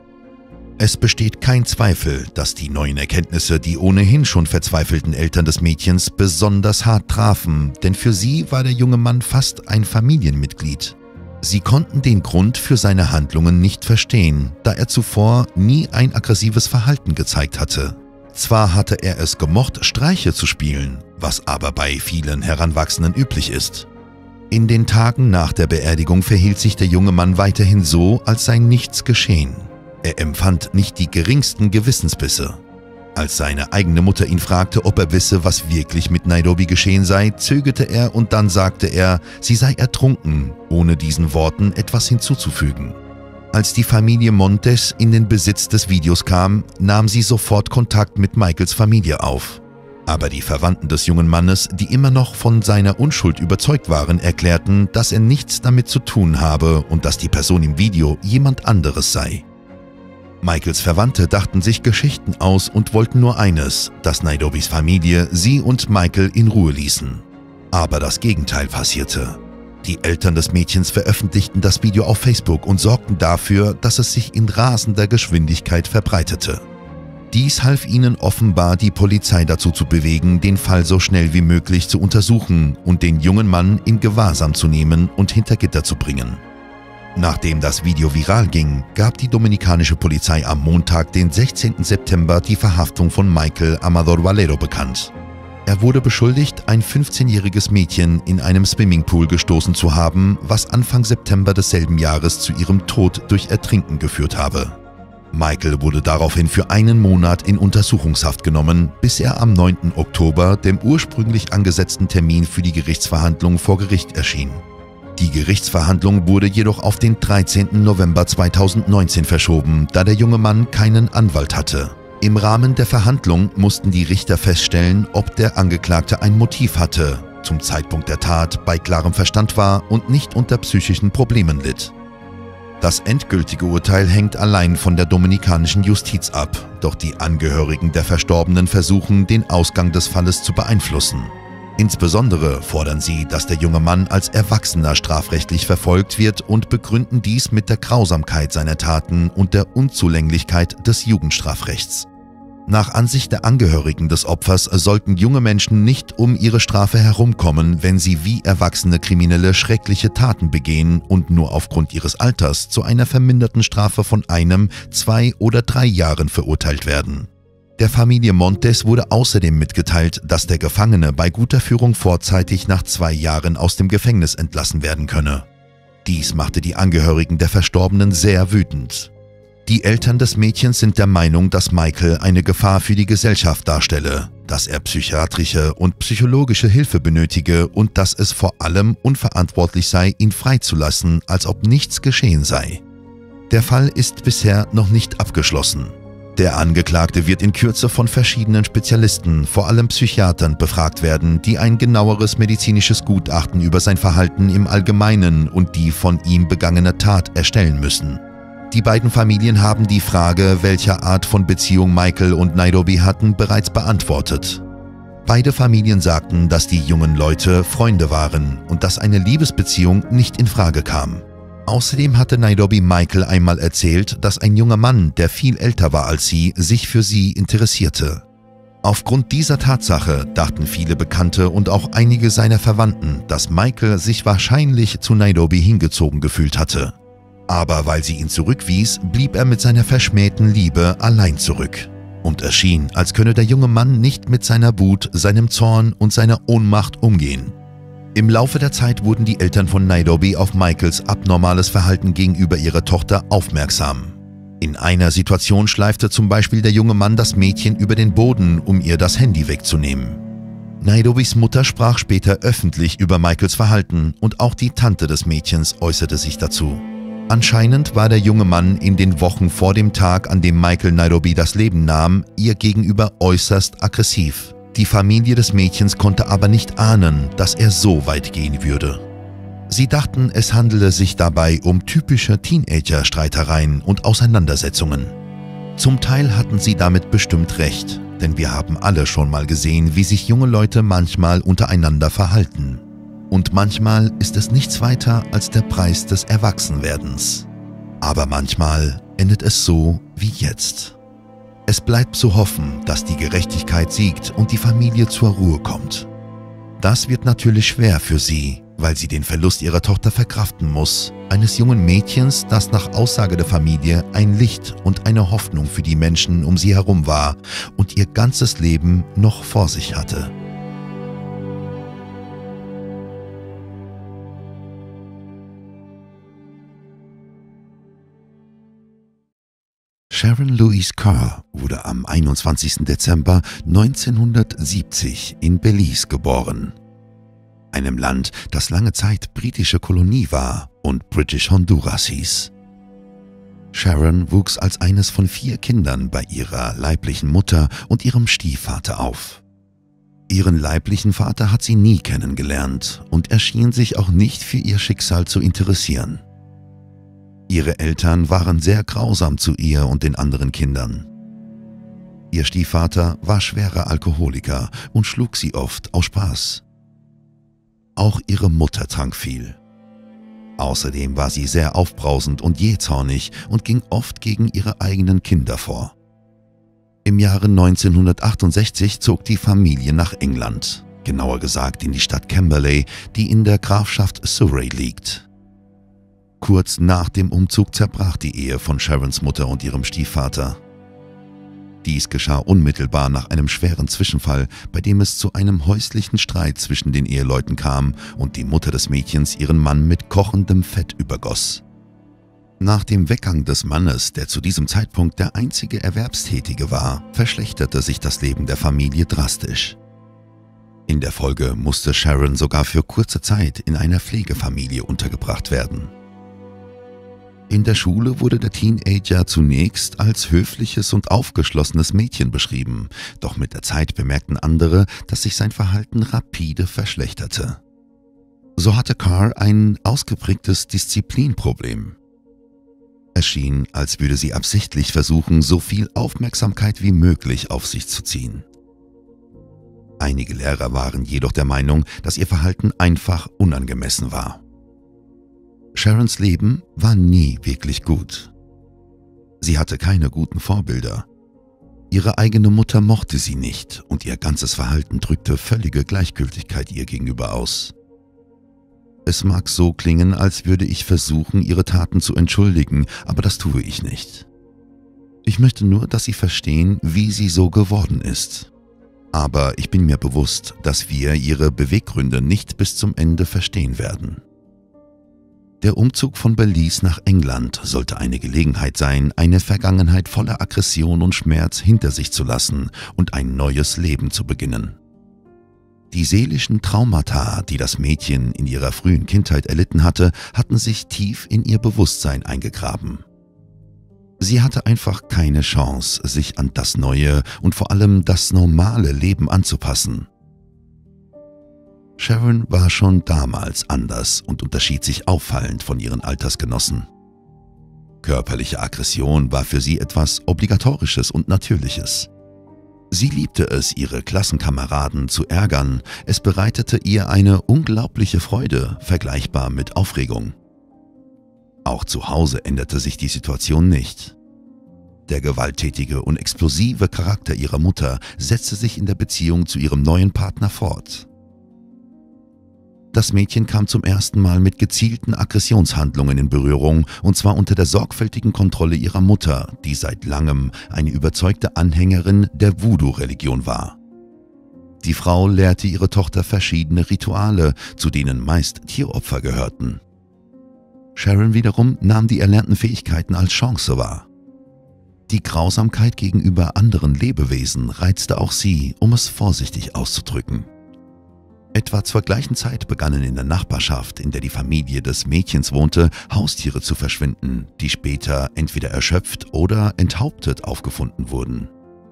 Es besteht kein Zweifel, dass die neuen Erkenntnisse die ohnehin schon verzweifelten Eltern des Mädchens besonders hart trafen, denn für sie war der junge Mann fast ein Familienmitglied. Sie konnten den Grund für seine Handlungen nicht verstehen, da er zuvor nie ein aggressives Verhalten gezeigt hatte. Zwar hatte er es gemocht, Streiche zu spielen, was aber bei vielen Heranwachsenden üblich ist. In den Tagen nach der Beerdigung verhielt sich der junge Mann weiterhin so, als sei nichts geschehen. Er empfand nicht die geringsten Gewissensbisse. Als seine eigene Mutter ihn fragte, ob er wisse, was wirklich mit Nairobi geschehen sei, zögerte er und dann sagte er, sie sei ertrunken, ohne diesen Worten etwas hinzuzufügen. Als die Familie Montes in den Besitz des Videos kam, nahm sie sofort Kontakt mit Michaels Familie auf. Aber die Verwandten des jungen Mannes, die immer noch von seiner Unschuld überzeugt waren, erklärten, dass er nichts damit zu tun habe und dass die Person im Video jemand anderes sei. Michaels Verwandte dachten sich Geschichten aus und wollten nur eines, dass Nairobis Familie sie und Michael in Ruhe ließen. Aber das Gegenteil passierte. Die Eltern des Mädchens veröffentlichten das Video auf Facebook und sorgten dafür, dass es sich in rasender Geschwindigkeit verbreitete. Dies half ihnen offenbar, die Polizei dazu zu bewegen, den Fall so schnell wie möglich zu untersuchen und den jungen Mann in Gewahrsam zu nehmen und hinter Gitter zu bringen. Nachdem das Video viral ging, gab die dominikanische Polizei am Montag, den sechzehnten September, die Verhaftung von Michael Amador Valero bekannt. Er wurde beschuldigt, ein fünfzehnjähriges Mädchen in einem Swimmingpool gestoßen zu haben, was Anfang September desselben Jahres zu ihrem Tod durch Ertrinken geführt habe. Michael wurde daraufhin für einen Monat in Untersuchungshaft genommen, bis er am neunten Oktober, dem ursprünglich angesetzten Termin für die Gerichtsverhandlung, vor Gericht erschien. Die Gerichtsverhandlung wurde jedoch auf den dreizehnten November zweitausendneunzehn verschoben, da der junge Mann keinen Anwalt hatte. Im Rahmen der Verhandlung mussten die Richter feststellen, ob der Angeklagte ein Motiv hatte, zum Zeitpunkt der Tat bei klarem Verstand war und nicht unter psychischen Problemen litt. Das endgültige Urteil hängt allein von der dominikanischen Justiz ab, doch die Angehörigen der Verstorbenen versuchen, den Ausgang des Falles zu beeinflussen. Insbesondere fordern sie, dass der junge Mann als Erwachsener strafrechtlich verfolgt wird und begründen dies mit der Grausamkeit seiner Taten und der Unzulänglichkeit des Jugendstrafrechts. Nach Ansicht der Angehörigen des Opfers sollten junge Menschen nicht um ihre Strafe herumkommen, wenn sie wie erwachsene Kriminelle schreckliche Taten begehen und nur aufgrund ihres Alters zu einer verminderten Strafe von einem, zwei oder drei Jahren verurteilt werden. Der Familie Montes wurde außerdem mitgeteilt, dass der Gefangene bei guter Führung vorzeitig nach zwei Jahren aus dem Gefängnis entlassen werden könne. Dies machte die Angehörigen der Verstorbenen sehr wütend. Die Eltern des Mädchens sind der Meinung, dass Michael eine Gefahr für die Gesellschaft darstelle, dass er psychiatrische und psychologische Hilfe benötige und dass es vor allem unverantwortlich sei, ihn freizulassen, als ob nichts geschehen sei. Der Fall ist bisher noch nicht abgeschlossen. Der Angeklagte wird in Kürze von verschiedenen Spezialisten, vor allem Psychiatern, befragt werden, die ein genaueres medizinisches Gutachten über sein Verhalten im Allgemeinen und die von ihm begangene Tat erstellen müssen. Die beiden Familien haben die Frage, welcher Art von Beziehung Michael und Nairobi hatten, bereits beantwortet. Beide Familien sagten, dass die jungen Leute Freunde waren und dass eine Liebesbeziehung nicht in Frage kam. Außerdem hatte Nairobi Michael einmal erzählt, dass ein junger Mann, der viel älter war als sie, sich für sie interessierte. Aufgrund dieser Tatsache dachten viele Bekannte und auch einige seiner Verwandten, dass Michael sich wahrscheinlich zu Nairobi hingezogen gefühlt hatte. Aber weil sie ihn zurückwies, blieb er mit seiner verschmähten Liebe allein zurück. Und es schien, als könne der junge Mann nicht mit seiner Wut, seinem Zorn und seiner Ohnmacht umgehen. Im Laufe der Zeit wurden die Eltern von Nairobi auf Michaels abnormales Verhalten gegenüber ihrer Tochter aufmerksam. In einer Situation schleifte zum Beispiel der junge Mann das Mädchen über den Boden, um ihr das Handy wegzunehmen. Nairobis Mutter sprach später öffentlich über Michaels Verhalten und auch die Tante des Mädchens äußerte sich dazu. Anscheinend war der junge Mann in den Wochen vor dem Tag, an dem Michael Nairobi das Leben nahm, ihr gegenüber äußerst aggressiv. Die Familie des Mädchens konnte aber nicht ahnen, dass er so weit gehen würde. Sie dachten, es handele sich dabei um typische Teenager-Streitereien und Auseinandersetzungen. Zum Teil hatten sie damit bestimmt recht, denn wir haben alle schon mal gesehen, wie sich junge Leute manchmal untereinander verhalten. Und manchmal ist es nichts weiter als der Preis des Erwachsenwerdens. Aber manchmal endet es so wie jetzt. Es bleibt zu hoffen, dass die Gerechtigkeit siegt und die Familie zur Ruhe kommt. Das wird natürlich schwer für sie, weil sie den Verlust ihrer Tochter verkraften muss, eines jungen Mädchens, das nach Aussage der Familie ein Licht und eine Hoffnung für die Menschen um sie herum war und ihr ganzes Leben noch vor sich hatte. Sharon Louise Kerr wurde am einundzwanzigsten Dezember neunzehnhundertsiebzig in Belize geboren, einem Land, das lange Zeit britische Kolonie war und British Honduras hieß. Sharon wuchs als eines von vier Kindern bei ihrer leiblichen Mutter und ihrem Stiefvater auf. Ihren leiblichen Vater hat sie nie kennengelernt und er schien sich auch nicht für ihr Schicksal zu interessieren. Ihre Eltern waren sehr grausam zu ihr und den anderen Kindern. Ihr Stiefvater war schwerer Alkoholiker und schlug sie oft aus Spaß. Auch ihre Mutter trank viel. Außerdem war sie sehr aufbrausend und jähzornig und ging oft gegen ihre eigenen Kinder vor. Im Jahre neunzehnhundertachtundsechzig zog die Familie nach England, genauer gesagt in die Stadt Camberley, die in der Grafschaft Surrey liegt. Kurz nach dem Umzug zerbrach die Ehe von Sharons Mutter und ihrem Stiefvater. Dies geschah unmittelbar nach einem schweren Zwischenfall, bei dem es zu einem häuslichen Streit zwischen den Eheleuten kam und die Mutter des Mädchens ihren Mann mit kochendem Fett übergoss. Nach dem Weggang des Mannes, der zu diesem Zeitpunkt der einzige Erwerbstätige war, verschlechterte sich das Leben der Familie drastisch. In der Folge musste Sharon sogar für kurze Zeit in einer Pflegefamilie untergebracht werden. In der Schule wurde der Teenager zunächst als höfliches und aufgeschlossenes Mädchen beschrieben, doch mit der Zeit bemerkten andere, dass sich sein Verhalten rapide verschlechterte. So hatte Kerr ein ausgeprägtes Disziplinproblem. Es schien, als würde sie absichtlich versuchen, so viel Aufmerksamkeit wie möglich auf sich zu ziehen. Einige Lehrer waren jedoch der Meinung, dass ihr Verhalten einfach unangemessen war. Sharons Leben war nie wirklich gut. Sie hatte keine guten Vorbilder. Ihre eigene Mutter mochte sie nicht und ihr ganzes Verhalten drückte völlige Gleichgültigkeit ihr gegenüber aus. Es mag so klingen, als würde ich versuchen, ihre Taten zu entschuldigen, aber das tue ich nicht. Ich möchte nur, dass sie verstehen, wie sie so geworden ist. Aber ich bin mir bewusst, dass wir ihre Beweggründe nicht bis zum Ende verstehen werden. Der Umzug von Belize nach England sollte eine Gelegenheit sein, eine Vergangenheit voller Aggression und Schmerz hinter sich zu lassen und ein neues Leben zu beginnen. Die seelischen Traumata, die das Mädchen in ihrer frühen Kindheit erlitten hatte, hatten sich tief in ihr Bewusstsein eingegraben. Sie hatte einfach keine Chance, sich an das neue und vor allem das normale Leben anzupassen. Sharon war schon damals anders und unterschied sich auffallend von ihren Altersgenossen. Körperliche Aggression war für sie etwas Obligatorisches und Natürliches. Sie liebte es, ihre Klassenkameraden zu ärgern, es bereitete ihr eine unglaubliche Freude, vergleichbar mit Aufregung. Auch zu Hause änderte sich die Situation nicht. Der gewalttätige und explosive Charakter ihrer Mutter setzte sich in der Beziehung zu ihrem neuen Partner fort. Das Mädchen kam zum ersten Mal mit gezielten Aggressionshandlungen in Berührung, und zwar unter der sorgfältigen Kontrolle ihrer Mutter, die seit langem eine überzeugte Anhängerin der Voodoo-Religion war. Die Frau lehrte ihre Tochter verschiedene Rituale, zu denen meist Tieropfer gehörten. Sharon wiederum nahm die erlernten Fähigkeiten als Chance wahr. Die Grausamkeit gegenüber anderen Lebewesen reizte auch sie, um es vorsichtig auszudrücken. Etwa zur gleichen Zeit begannen in der Nachbarschaft, in der die Familie des Mädchens wohnte, Haustiere zu verschwinden, die später entweder erschöpft oder enthauptet aufgefunden wurden.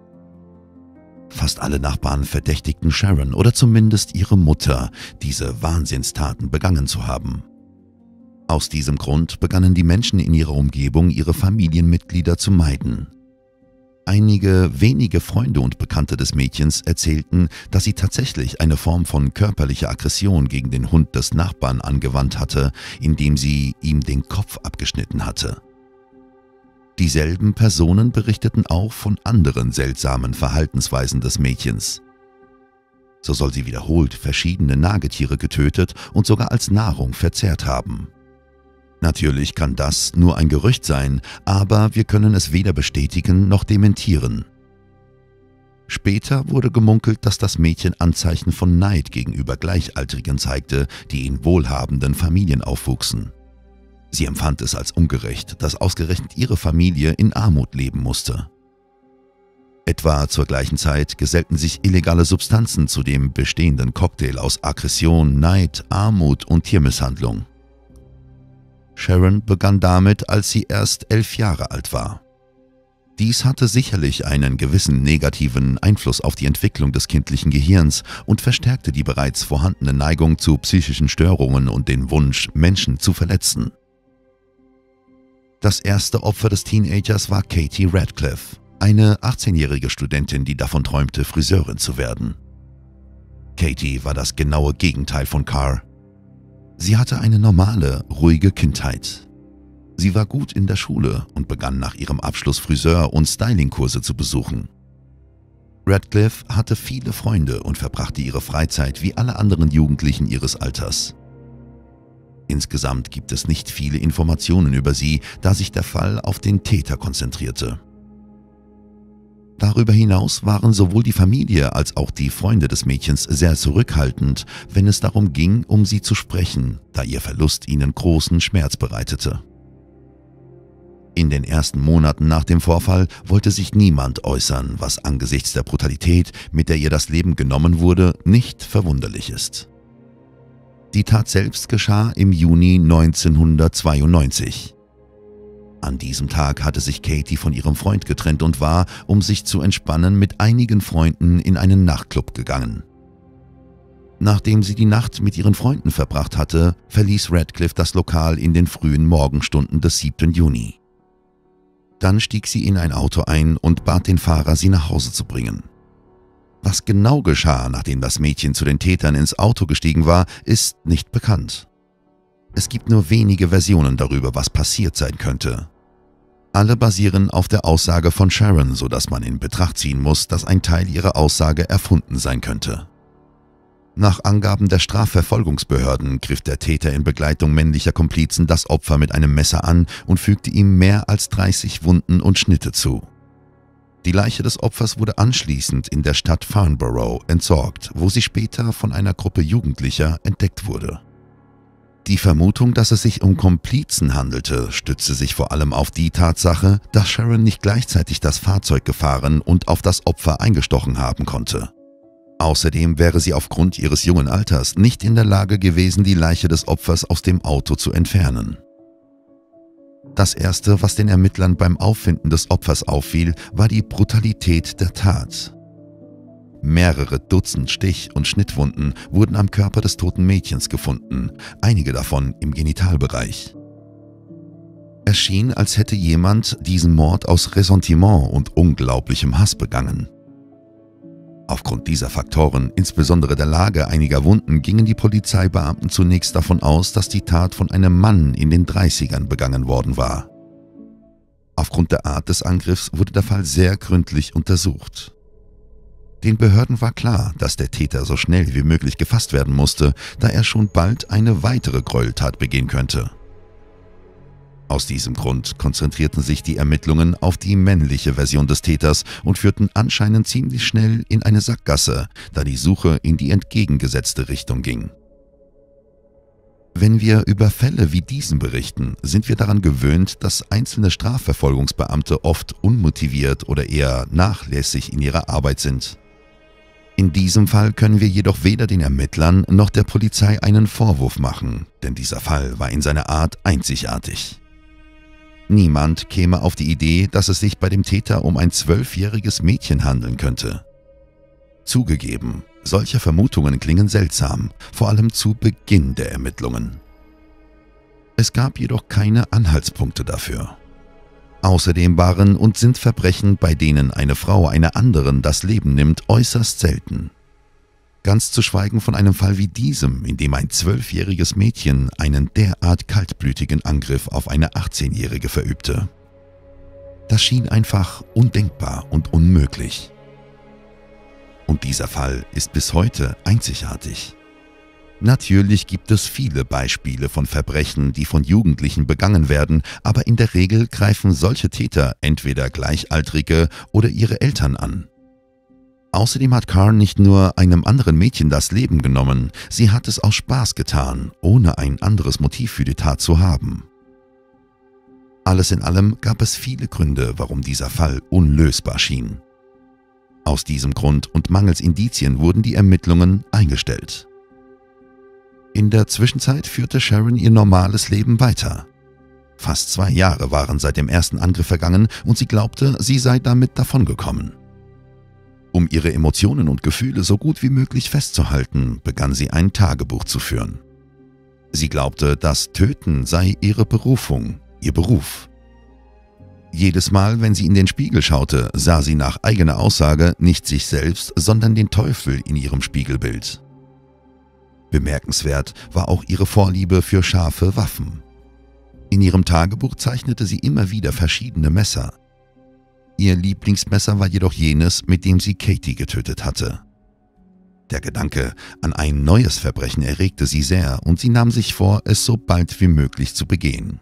Fast alle Nachbarn verdächtigten Sharon oder zumindest ihre Mutter, diese Wahnsinnstaten begangen zu haben. Aus diesem Grund begannen die Menschen in ihrer Umgebung, ihre Familienmitglieder zu meiden. Einige wenige Freunde und Bekannte des Mädchens erzählten, dass sie tatsächlich eine Form von körperlicher Aggression gegen den Hund des Nachbarn angewandt hatte, indem sie ihm den Kopf abgeschnitten hatte. Dieselben Personen berichteten auch von anderen seltsamen Verhaltensweisen des Mädchens. So soll sie wiederholt verschiedene Nagetiere getötet und sogar als Nahrung verzehrt haben. Natürlich kann das nur ein Gerücht sein, aber wir können es weder bestätigen noch dementieren. Später wurde gemunkelt, dass das Mädchen Anzeichen von Neid gegenüber Gleichaltrigen zeigte, die in wohlhabenden Familien aufwuchsen. Sie empfand es als ungerecht, dass ausgerechnet ihre Familie in Armut leben musste. Etwa zur gleichen Zeit gesellten sich illegale Substanzen zu dem bestehenden Cocktail aus Aggression, Neid, Armut und Tiermisshandlung. Sharon begann damit, als sie erst elf Jahre alt war. Dies hatte sicherlich einen gewissen negativen Einfluss auf die Entwicklung des kindlichen Gehirns und verstärkte die bereits vorhandene Neigung zu psychischen Störungen und den Wunsch, Menschen zu verletzen. Das erste Opfer des Teenagers war Katie Radcliffe, eine achtzehnjährige Studentin, die davon träumte, Friseurin zu werden. Katie war das genaue Gegenteil von Carr. Sie hatte eine normale, ruhige Kindheit. Sie war gut in der Schule und begann nach ihrem Abschluss Friseur- und Stylingkurse zu besuchen. Radcliffe hatte viele Freunde und verbrachte ihre Freizeit wie alle anderen Jugendlichen ihres Alters. Insgesamt gibt es nicht viele Informationen über sie, da sich der Fall auf den Täter konzentrierte. Darüber hinaus waren sowohl die Familie als auch die Freunde des Mädchens sehr zurückhaltend, wenn es darum ging, um sie zu sprechen, da ihr Verlust ihnen großen Schmerz bereitete. In den ersten Monaten nach dem Vorfall wollte sich niemand äußern, was angesichts der Brutalität, mit der ihr das Leben genommen wurde, nicht verwunderlich ist. Die Tat selbst geschah im Juni neunzehnhundertzweiundneunzig. An diesem Tag hatte sich Katie von ihrem Freund getrennt und war, um sich zu entspannen, mit einigen Freunden in einen Nachtclub gegangen. Nachdem sie die Nacht mit ihren Freunden verbracht hatte, verließ Radcliffe das Lokal in den frühen Morgenstunden des siebten Juni. Dann stieg sie in ein Auto ein und bat den Fahrer, sie nach Hause zu bringen. Was genau geschah, nachdem das Mädchen zu den Tätern ins Auto gestiegen war, ist nicht bekannt. Es gibt nur wenige Versionen darüber, was passiert sein könnte. Alle basieren auf der Aussage von Sharon, sodass man in Betracht ziehen muss, dass ein Teil ihrer Aussage erfunden sein könnte. Nach Angaben der Strafverfolgungsbehörden griff der Täter in Begleitung männlicher Komplizen das Opfer mit einem Messer an und fügte ihm mehr als dreißig Wunden und Schnitte zu. Die Leiche des Opfers wurde anschließend in der Stadt Farnborough entsorgt, wo sie später von einer Gruppe Jugendlicher entdeckt wurde. Die Vermutung, dass es sich um Komplizen handelte, stützte sich vor allem auf die Tatsache, dass Sharon nicht gleichzeitig das Fahrzeug gefahren und auf das Opfer eingestochen haben konnte. Außerdem wäre sie aufgrund ihres jungen Alters nicht in der Lage gewesen, die Leiche des Opfers aus dem Auto zu entfernen. Das Erste, was den Ermittlern beim Auffinden des Opfers auffiel, war die Brutalität der Tat. Mehrere Dutzend Stich- und Schnittwunden wurden am Körper des toten Mädchens gefunden, einige davon im Genitalbereich. Es schien, als hätte jemand diesen Mord aus Ressentiment und unglaublichem Hass begangen. Aufgrund dieser Faktoren, insbesondere der Lage einiger Wunden, gingen die Polizeibeamten zunächst davon aus, dass die Tat von einem Mann in den dreißigern begangen worden war. Aufgrund der Art des Angriffs wurde der Fall sehr gründlich untersucht. Den Behörden war klar, dass der Täter so schnell wie möglich gefasst werden musste, da er schon bald eine weitere Gräueltat begehen könnte. Aus diesem Grund konzentrierten sich die Ermittlungen auf die männliche Version des Täters und führten anscheinend ziemlich schnell in eine Sackgasse, da die Suche in die entgegengesetzte Richtung ging. Wenn wir über Fälle wie diesen berichten, sind wir daran gewöhnt, dass einzelne Strafverfolgungsbeamte oft unmotiviert oder eher nachlässig in ihrer Arbeit sind. In diesem Fall können wir jedoch weder den Ermittlern noch der Polizei einen Vorwurf machen, denn dieser Fall war in seiner Art einzigartig. Niemand käme auf die Idee, dass es sich bei dem Täter um ein zwölfjähriges Mädchen handeln könnte. Zugegeben, solche Vermutungen klingen seltsam, vor allem zu Beginn der Ermittlungen. Es gab jedoch keine Anhaltspunkte dafür. Außerdem waren und sind Verbrechen, bei denen eine Frau einer anderen das Leben nimmt, äußerst selten. Ganz zu schweigen von einem Fall wie diesem, in dem ein zwölfjähriges Mädchen einen derart kaltblütigen Angriff auf eine achtzehnjährige verübte. Das schien einfach undenkbar und unmöglich. Und dieser Fall ist bis heute einzigartig. Natürlich gibt es viele Beispiele von Verbrechen, die von Jugendlichen begangen werden, aber in der Regel greifen solche Täter entweder Gleichaltrige oder ihre Eltern an. Außerdem hat Carr nicht nur einem anderen Mädchen das Leben genommen, sie hat es aus Spaß getan, ohne ein anderes Motiv für die Tat zu haben. Alles in allem gab es viele Gründe, warum dieser Fall unlösbar schien. Aus diesem Grund und mangels Indizien wurden die Ermittlungen eingestellt. In der Zwischenzeit führte Sharon ihr normales Leben weiter. Fast zwei Jahre waren seit dem ersten Angriff vergangen und sie glaubte, sie sei damit davongekommen. Um ihre Emotionen und Gefühle so gut wie möglich festzuhalten, begann sie ein Tagebuch zu führen. Sie glaubte, das Töten sei ihre Berufung, ihr Beruf. Jedes Mal, wenn sie in den Spiegel schaute, sah sie nach eigener Aussage nicht sich selbst, sondern den Teufel in ihrem Spiegelbild. Bemerkenswert war auch ihre Vorliebe für scharfe Waffen. In ihrem Tagebuch zeichnete sie immer wieder verschiedene Messer. Ihr Lieblingsmesser war jedoch jenes, mit dem sie Katie getötet hatte. Der Gedanke an ein neues Verbrechen erregte sie sehr und sie nahm sich vor, es so bald wie möglich zu begehen.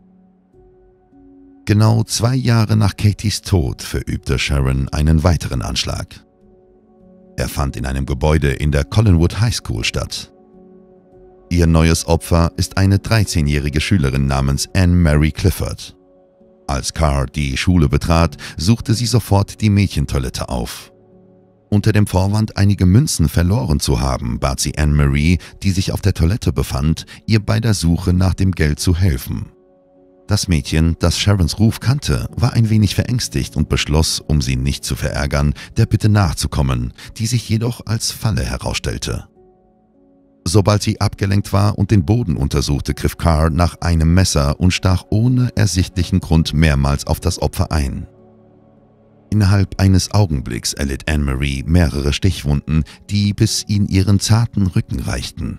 Genau zwei Jahre nach Katies Tod verübte Sharon einen weiteren Anschlag. Er fand in einem Gebäude in der Collinwood High School statt. Ihr neues Opfer ist eine dreizehnjährige Schülerin namens Anne Mary Clifford. Als Carr die Schule betrat, suchte sie sofort die Mädchentoilette auf. Unter dem Vorwand, einige Münzen verloren zu haben, bat sie Anne Marie, die sich auf der Toilette befand, ihr bei der Suche nach dem Geld zu helfen. Das Mädchen, das Sharons Ruf kannte, war ein wenig verängstigt und beschloss, um sie nicht zu verärgern, der Bitte nachzukommen, die sich jedoch als Falle herausstellte. Sobald sie abgelenkt war und den Boden untersuchte, griff Carr nach einem Messer und stach ohne ersichtlichen Grund mehrmals auf das Opfer ein. Innerhalb eines Augenblicks erlitt Anne Marie mehrere Stichwunden, die bis in ihren zarten Rücken reichten.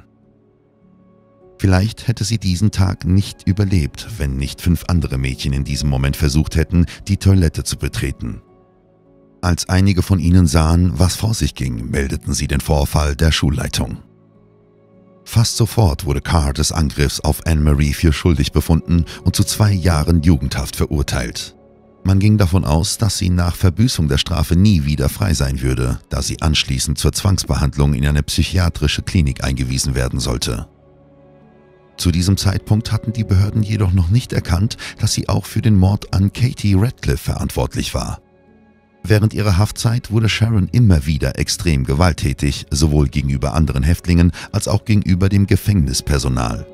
Vielleicht hätte sie diesen Tag nicht überlebt, wenn nicht fünf andere Mädchen in diesem Moment versucht hätten, die Toilette zu betreten. Als einige von ihnen sahen, was vor sich ging, meldeten sie den Vorfall der Schulleitung. Fast sofort wurde Carr des Angriffs auf Anne Marie für schuldig befunden und zu zwei Jahren Jugendhaft verurteilt. Man ging davon aus, dass sie nach Verbüßung der Strafe nie wieder frei sein würde, da sie anschließend zur Zwangsbehandlung in eine psychiatrische Klinik eingewiesen werden sollte. Zu diesem Zeitpunkt hatten die Behörden jedoch noch nicht erkannt, dass sie auch für den Mord an Katie Radcliffe verantwortlich war. Während ihrer Haftzeit wurde Sharon immer wieder extrem gewalttätig, sowohl gegenüber anderen Häftlingen als auch gegenüber dem Gefängnispersonal.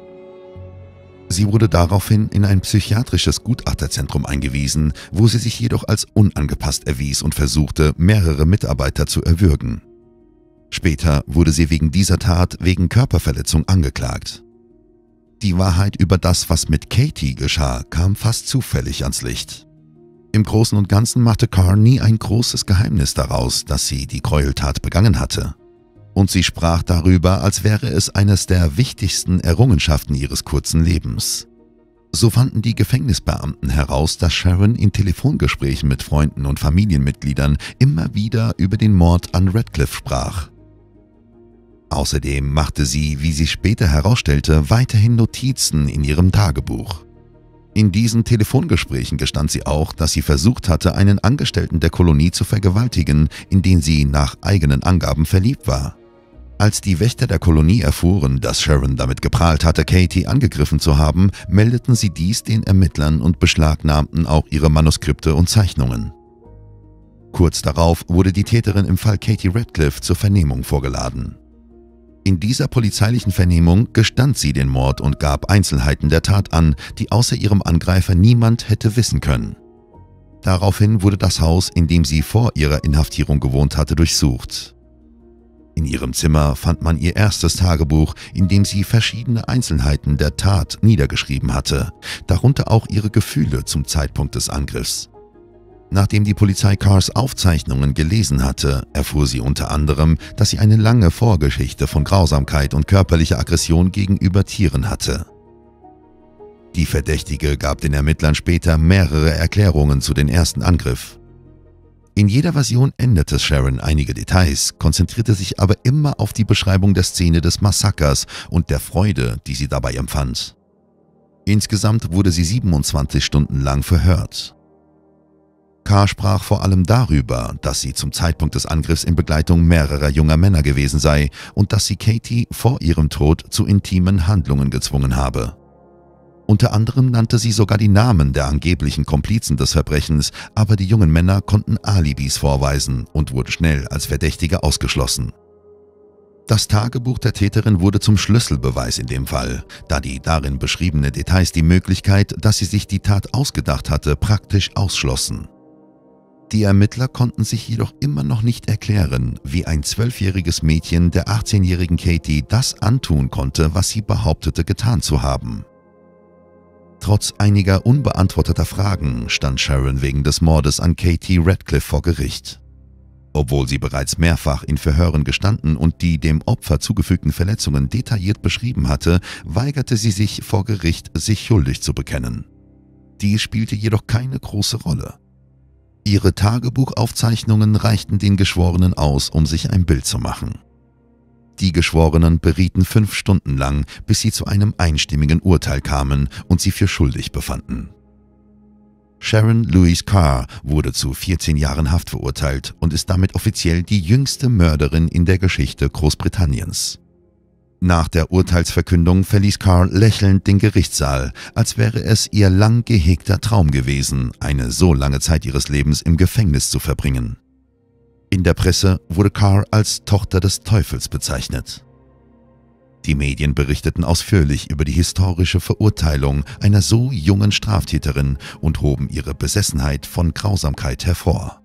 Sie wurde daraufhin in ein psychiatrisches Gutachterzentrum eingewiesen, wo sie sich jedoch als unangepasst erwies und versuchte, mehrere Mitarbeiter zu erwürgen. Später wurde sie wegen dieser Tat wegen Körperverletzung angeklagt. Die Wahrheit über das, was mit Katie geschah, kam fast zufällig ans Licht. Im Großen und Ganzen machte Carr nie ein großes Geheimnis daraus, dass sie die Gräueltat begangen hatte. Und sie sprach darüber, als wäre es eines der wichtigsten Errungenschaften ihres kurzen Lebens. So fanden die Gefängnisbeamten heraus, dass Sharon in Telefongesprächen mit Freunden und Familienmitgliedern immer wieder über den Mord an Radcliffe sprach. Außerdem machte sie, wie sich später herausstellte, weiterhin Notizen in ihrem Tagebuch. In diesen Telefongesprächen gestand sie auch, dass sie versucht hatte, einen Angestellten der Kolonie zu vergewaltigen, in den sie nach eigenen Angaben verliebt war. Als die Wächter der Kolonie erfuhren, dass Sharon damit geprahlt hatte, Katie angegriffen zu haben, meldeten sie dies den Ermittlern und beschlagnahmten auch ihre Manuskripte und Zeichnungen. Kurz darauf wurde die Täterin im Fall Katie Radcliffe zur Vernehmung vorgeladen. In dieser polizeilichen Vernehmung gestand sie den Mord und gab Einzelheiten der Tat an, die außer ihrem Angreifer niemand hätte wissen können. Daraufhin wurde das Haus, in dem sie vor ihrer Inhaftierung gewohnt hatte, durchsucht. In ihrem Zimmer fand man ihr erstes Tagebuch, in dem sie verschiedene Einzelheiten der Tat niedergeschrieben hatte, darunter auch ihre Gefühle zum Zeitpunkt des Angriffs. Nachdem die Polizei Carrs Aufzeichnungen gelesen hatte, erfuhr sie unter anderem, dass sie eine lange Vorgeschichte von Grausamkeit und körperlicher Aggression gegenüber Tieren hatte. Die Verdächtige gab den Ermittlern später mehrere Erklärungen zu dem ersten Angriff. In jeder Version änderte Sharon einige Details, konzentrierte sich aber immer auf die Beschreibung der Szene des Massakers und der Freude, die sie dabei empfand. Insgesamt wurde sie siebenundzwanzig Stunden lang verhört. Carr sprach vor allem darüber, dass sie zum Zeitpunkt des Angriffs in Begleitung mehrerer junger Männer gewesen sei und dass sie Katie vor ihrem Tod zu intimen Handlungen gezwungen habe. Unter anderem nannte sie sogar die Namen der angeblichen Komplizen des Verbrechens, aber die jungen Männer konnten Alibis vorweisen und wurden schnell als Verdächtige ausgeschlossen. Das Tagebuch der Täterin wurde zum Schlüsselbeweis in dem Fall, da die darin beschriebenen Details die Möglichkeit, dass sie sich die Tat ausgedacht hatte, praktisch ausschlossen. Die Ermittler konnten sich jedoch immer noch nicht erklären, wie ein zwölfjähriges Mädchen der achtzehnjährigen Katie das antun konnte, was sie behauptete getan zu haben. Trotz einiger unbeantworteter Fragen stand Sharon wegen des Mordes an Katie Radcliffe vor Gericht. Obwohl sie bereits mehrfach in Verhören gestanden und die dem Opfer zugefügten Verletzungen detailliert beschrieben hatte, weigerte sie sich vor Gericht, sich schuldig zu bekennen. Dies spielte jedoch keine große Rolle. Ihre Tagebuchaufzeichnungen reichten den Geschworenen aus, um sich ein Bild zu machen. Die Geschworenen berieten fünf Stunden lang, bis sie zu einem einstimmigen Urteil kamen und sie für schuldig befanden. Sharon Louise Carr wurde zu vierzehn Jahren Haft verurteilt und ist damit offiziell die jüngste Mörderin in der Geschichte Großbritanniens. Nach der Urteilsverkündung verließ Carr lächelnd den Gerichtssaal, als wäre es ihr lang gehegter Traum gewesen, eine so lange Zeit ihres Lebens im Gefängnis zu verbringen. In der Presse wurde Carr als Tochter des Teufels bezeichnet. Die Medien berichteten ausführlich über die historische Verurteilung einer so jungen Straftäterin und hoben ihre Besessenheit von Grausamkeit hervor.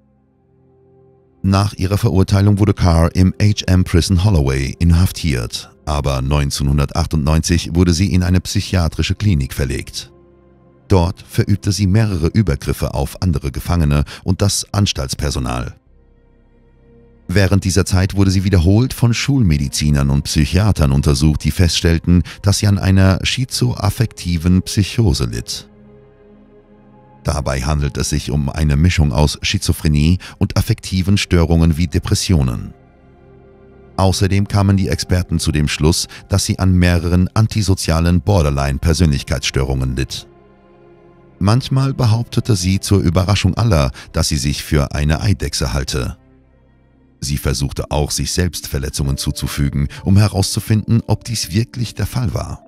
Nach ihrer Verurteilung wurde Carr im H M Prison Holloway inhaftiert, aber neunzehnhundertachtundneunzig wurde sie in eine psychiatrische Klinik verlegt. Dort verübte sie mehrere Übergriffe auf andere Gefangene und das Anstaltspersonal. Während dieser Zeit wurde sie wiederholt von Schulmedizinern und Psychiatern untersucht, die feststellten, dass sie an einer schizoaffektiven Psychose litt. Dabei handelt es sich um eine Mischung aus Schizophrenie und affektiven Störungen wie Depressionen. Außerdem kamen die Experten zu dem Schluss, dass sie an mehreren antisozialen Borderline-Persönlichkeitsstörungen litt. Manchmal behauptete sie zur Überraschung aller, dass sie sich für eine Eidechse halte. Sie versuchte auch, sich selbst Verletzungen zuzufügen, um herauszufinden, ob dies wirklich der Fall war.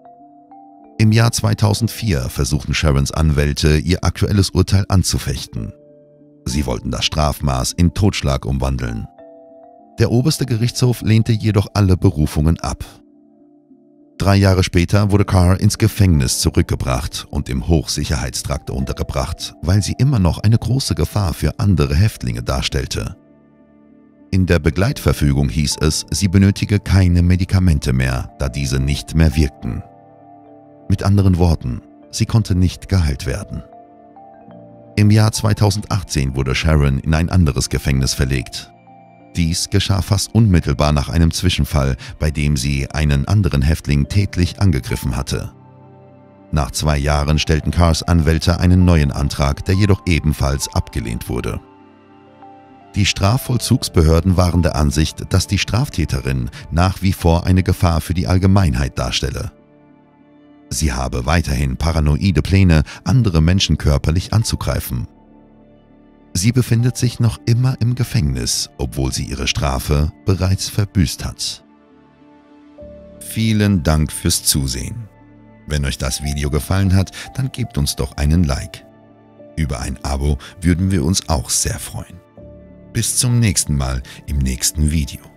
Im Jahr zweitausendvier versuchten Sharons Anwälte, ihr aktuelles Urteil anzufechten. Sie wollten das Strafmaß in Totschlag umwandeln. Der oberste Gerichtshof lehnte jedoch alle Berufungen ab. Drei Jahre später wurde Carr ins Gefängnis zurückgebracht und im Hochsicherheitstrakt untergebracht, weil sie immer noch eine große Gefahr für andere Häftlinge darstellte. In der Begleitverfügung hieß es, sie benötige keine Medikamente mehr, da diese nicht mehr wirkten. Mit anderen Worten, sie konnte nicht geheilt werden. Im Jahr zweitausendachtzehn wurde Sharon in ein anderes Gefängnis verlegt. Dies geschah fast unmittelbar nach einem Zwischenfall, bei dem sie einen anderen Häftling tätlich angegriffen hatte. Nach zwei Jahren stellten Carrs Anwälte einen neuen Antrag, der jedoch ebenfalls abgelehnt wurde. Die Strafvollzugsbehörden waren der Ansicht, dass die Straftäterin nach wie vor eine Gefahr für die Allgemeinheit darstelle. Sie habe weiterhin paranoide Pläne, andere Menschen körperlich anzugreifen. Sie befindet sich noch immer im Gefängnis, obwohl sie ihre Strafe bereits verbüßt hat. Vielen Dank fürs Zusehen. Wenn euch das Video gefallen hat, dann gebt uns doch einen Like. Über ein Abo würden wir uns auch sehr freuen. Bis zum nächsten Mal im nächsten Video.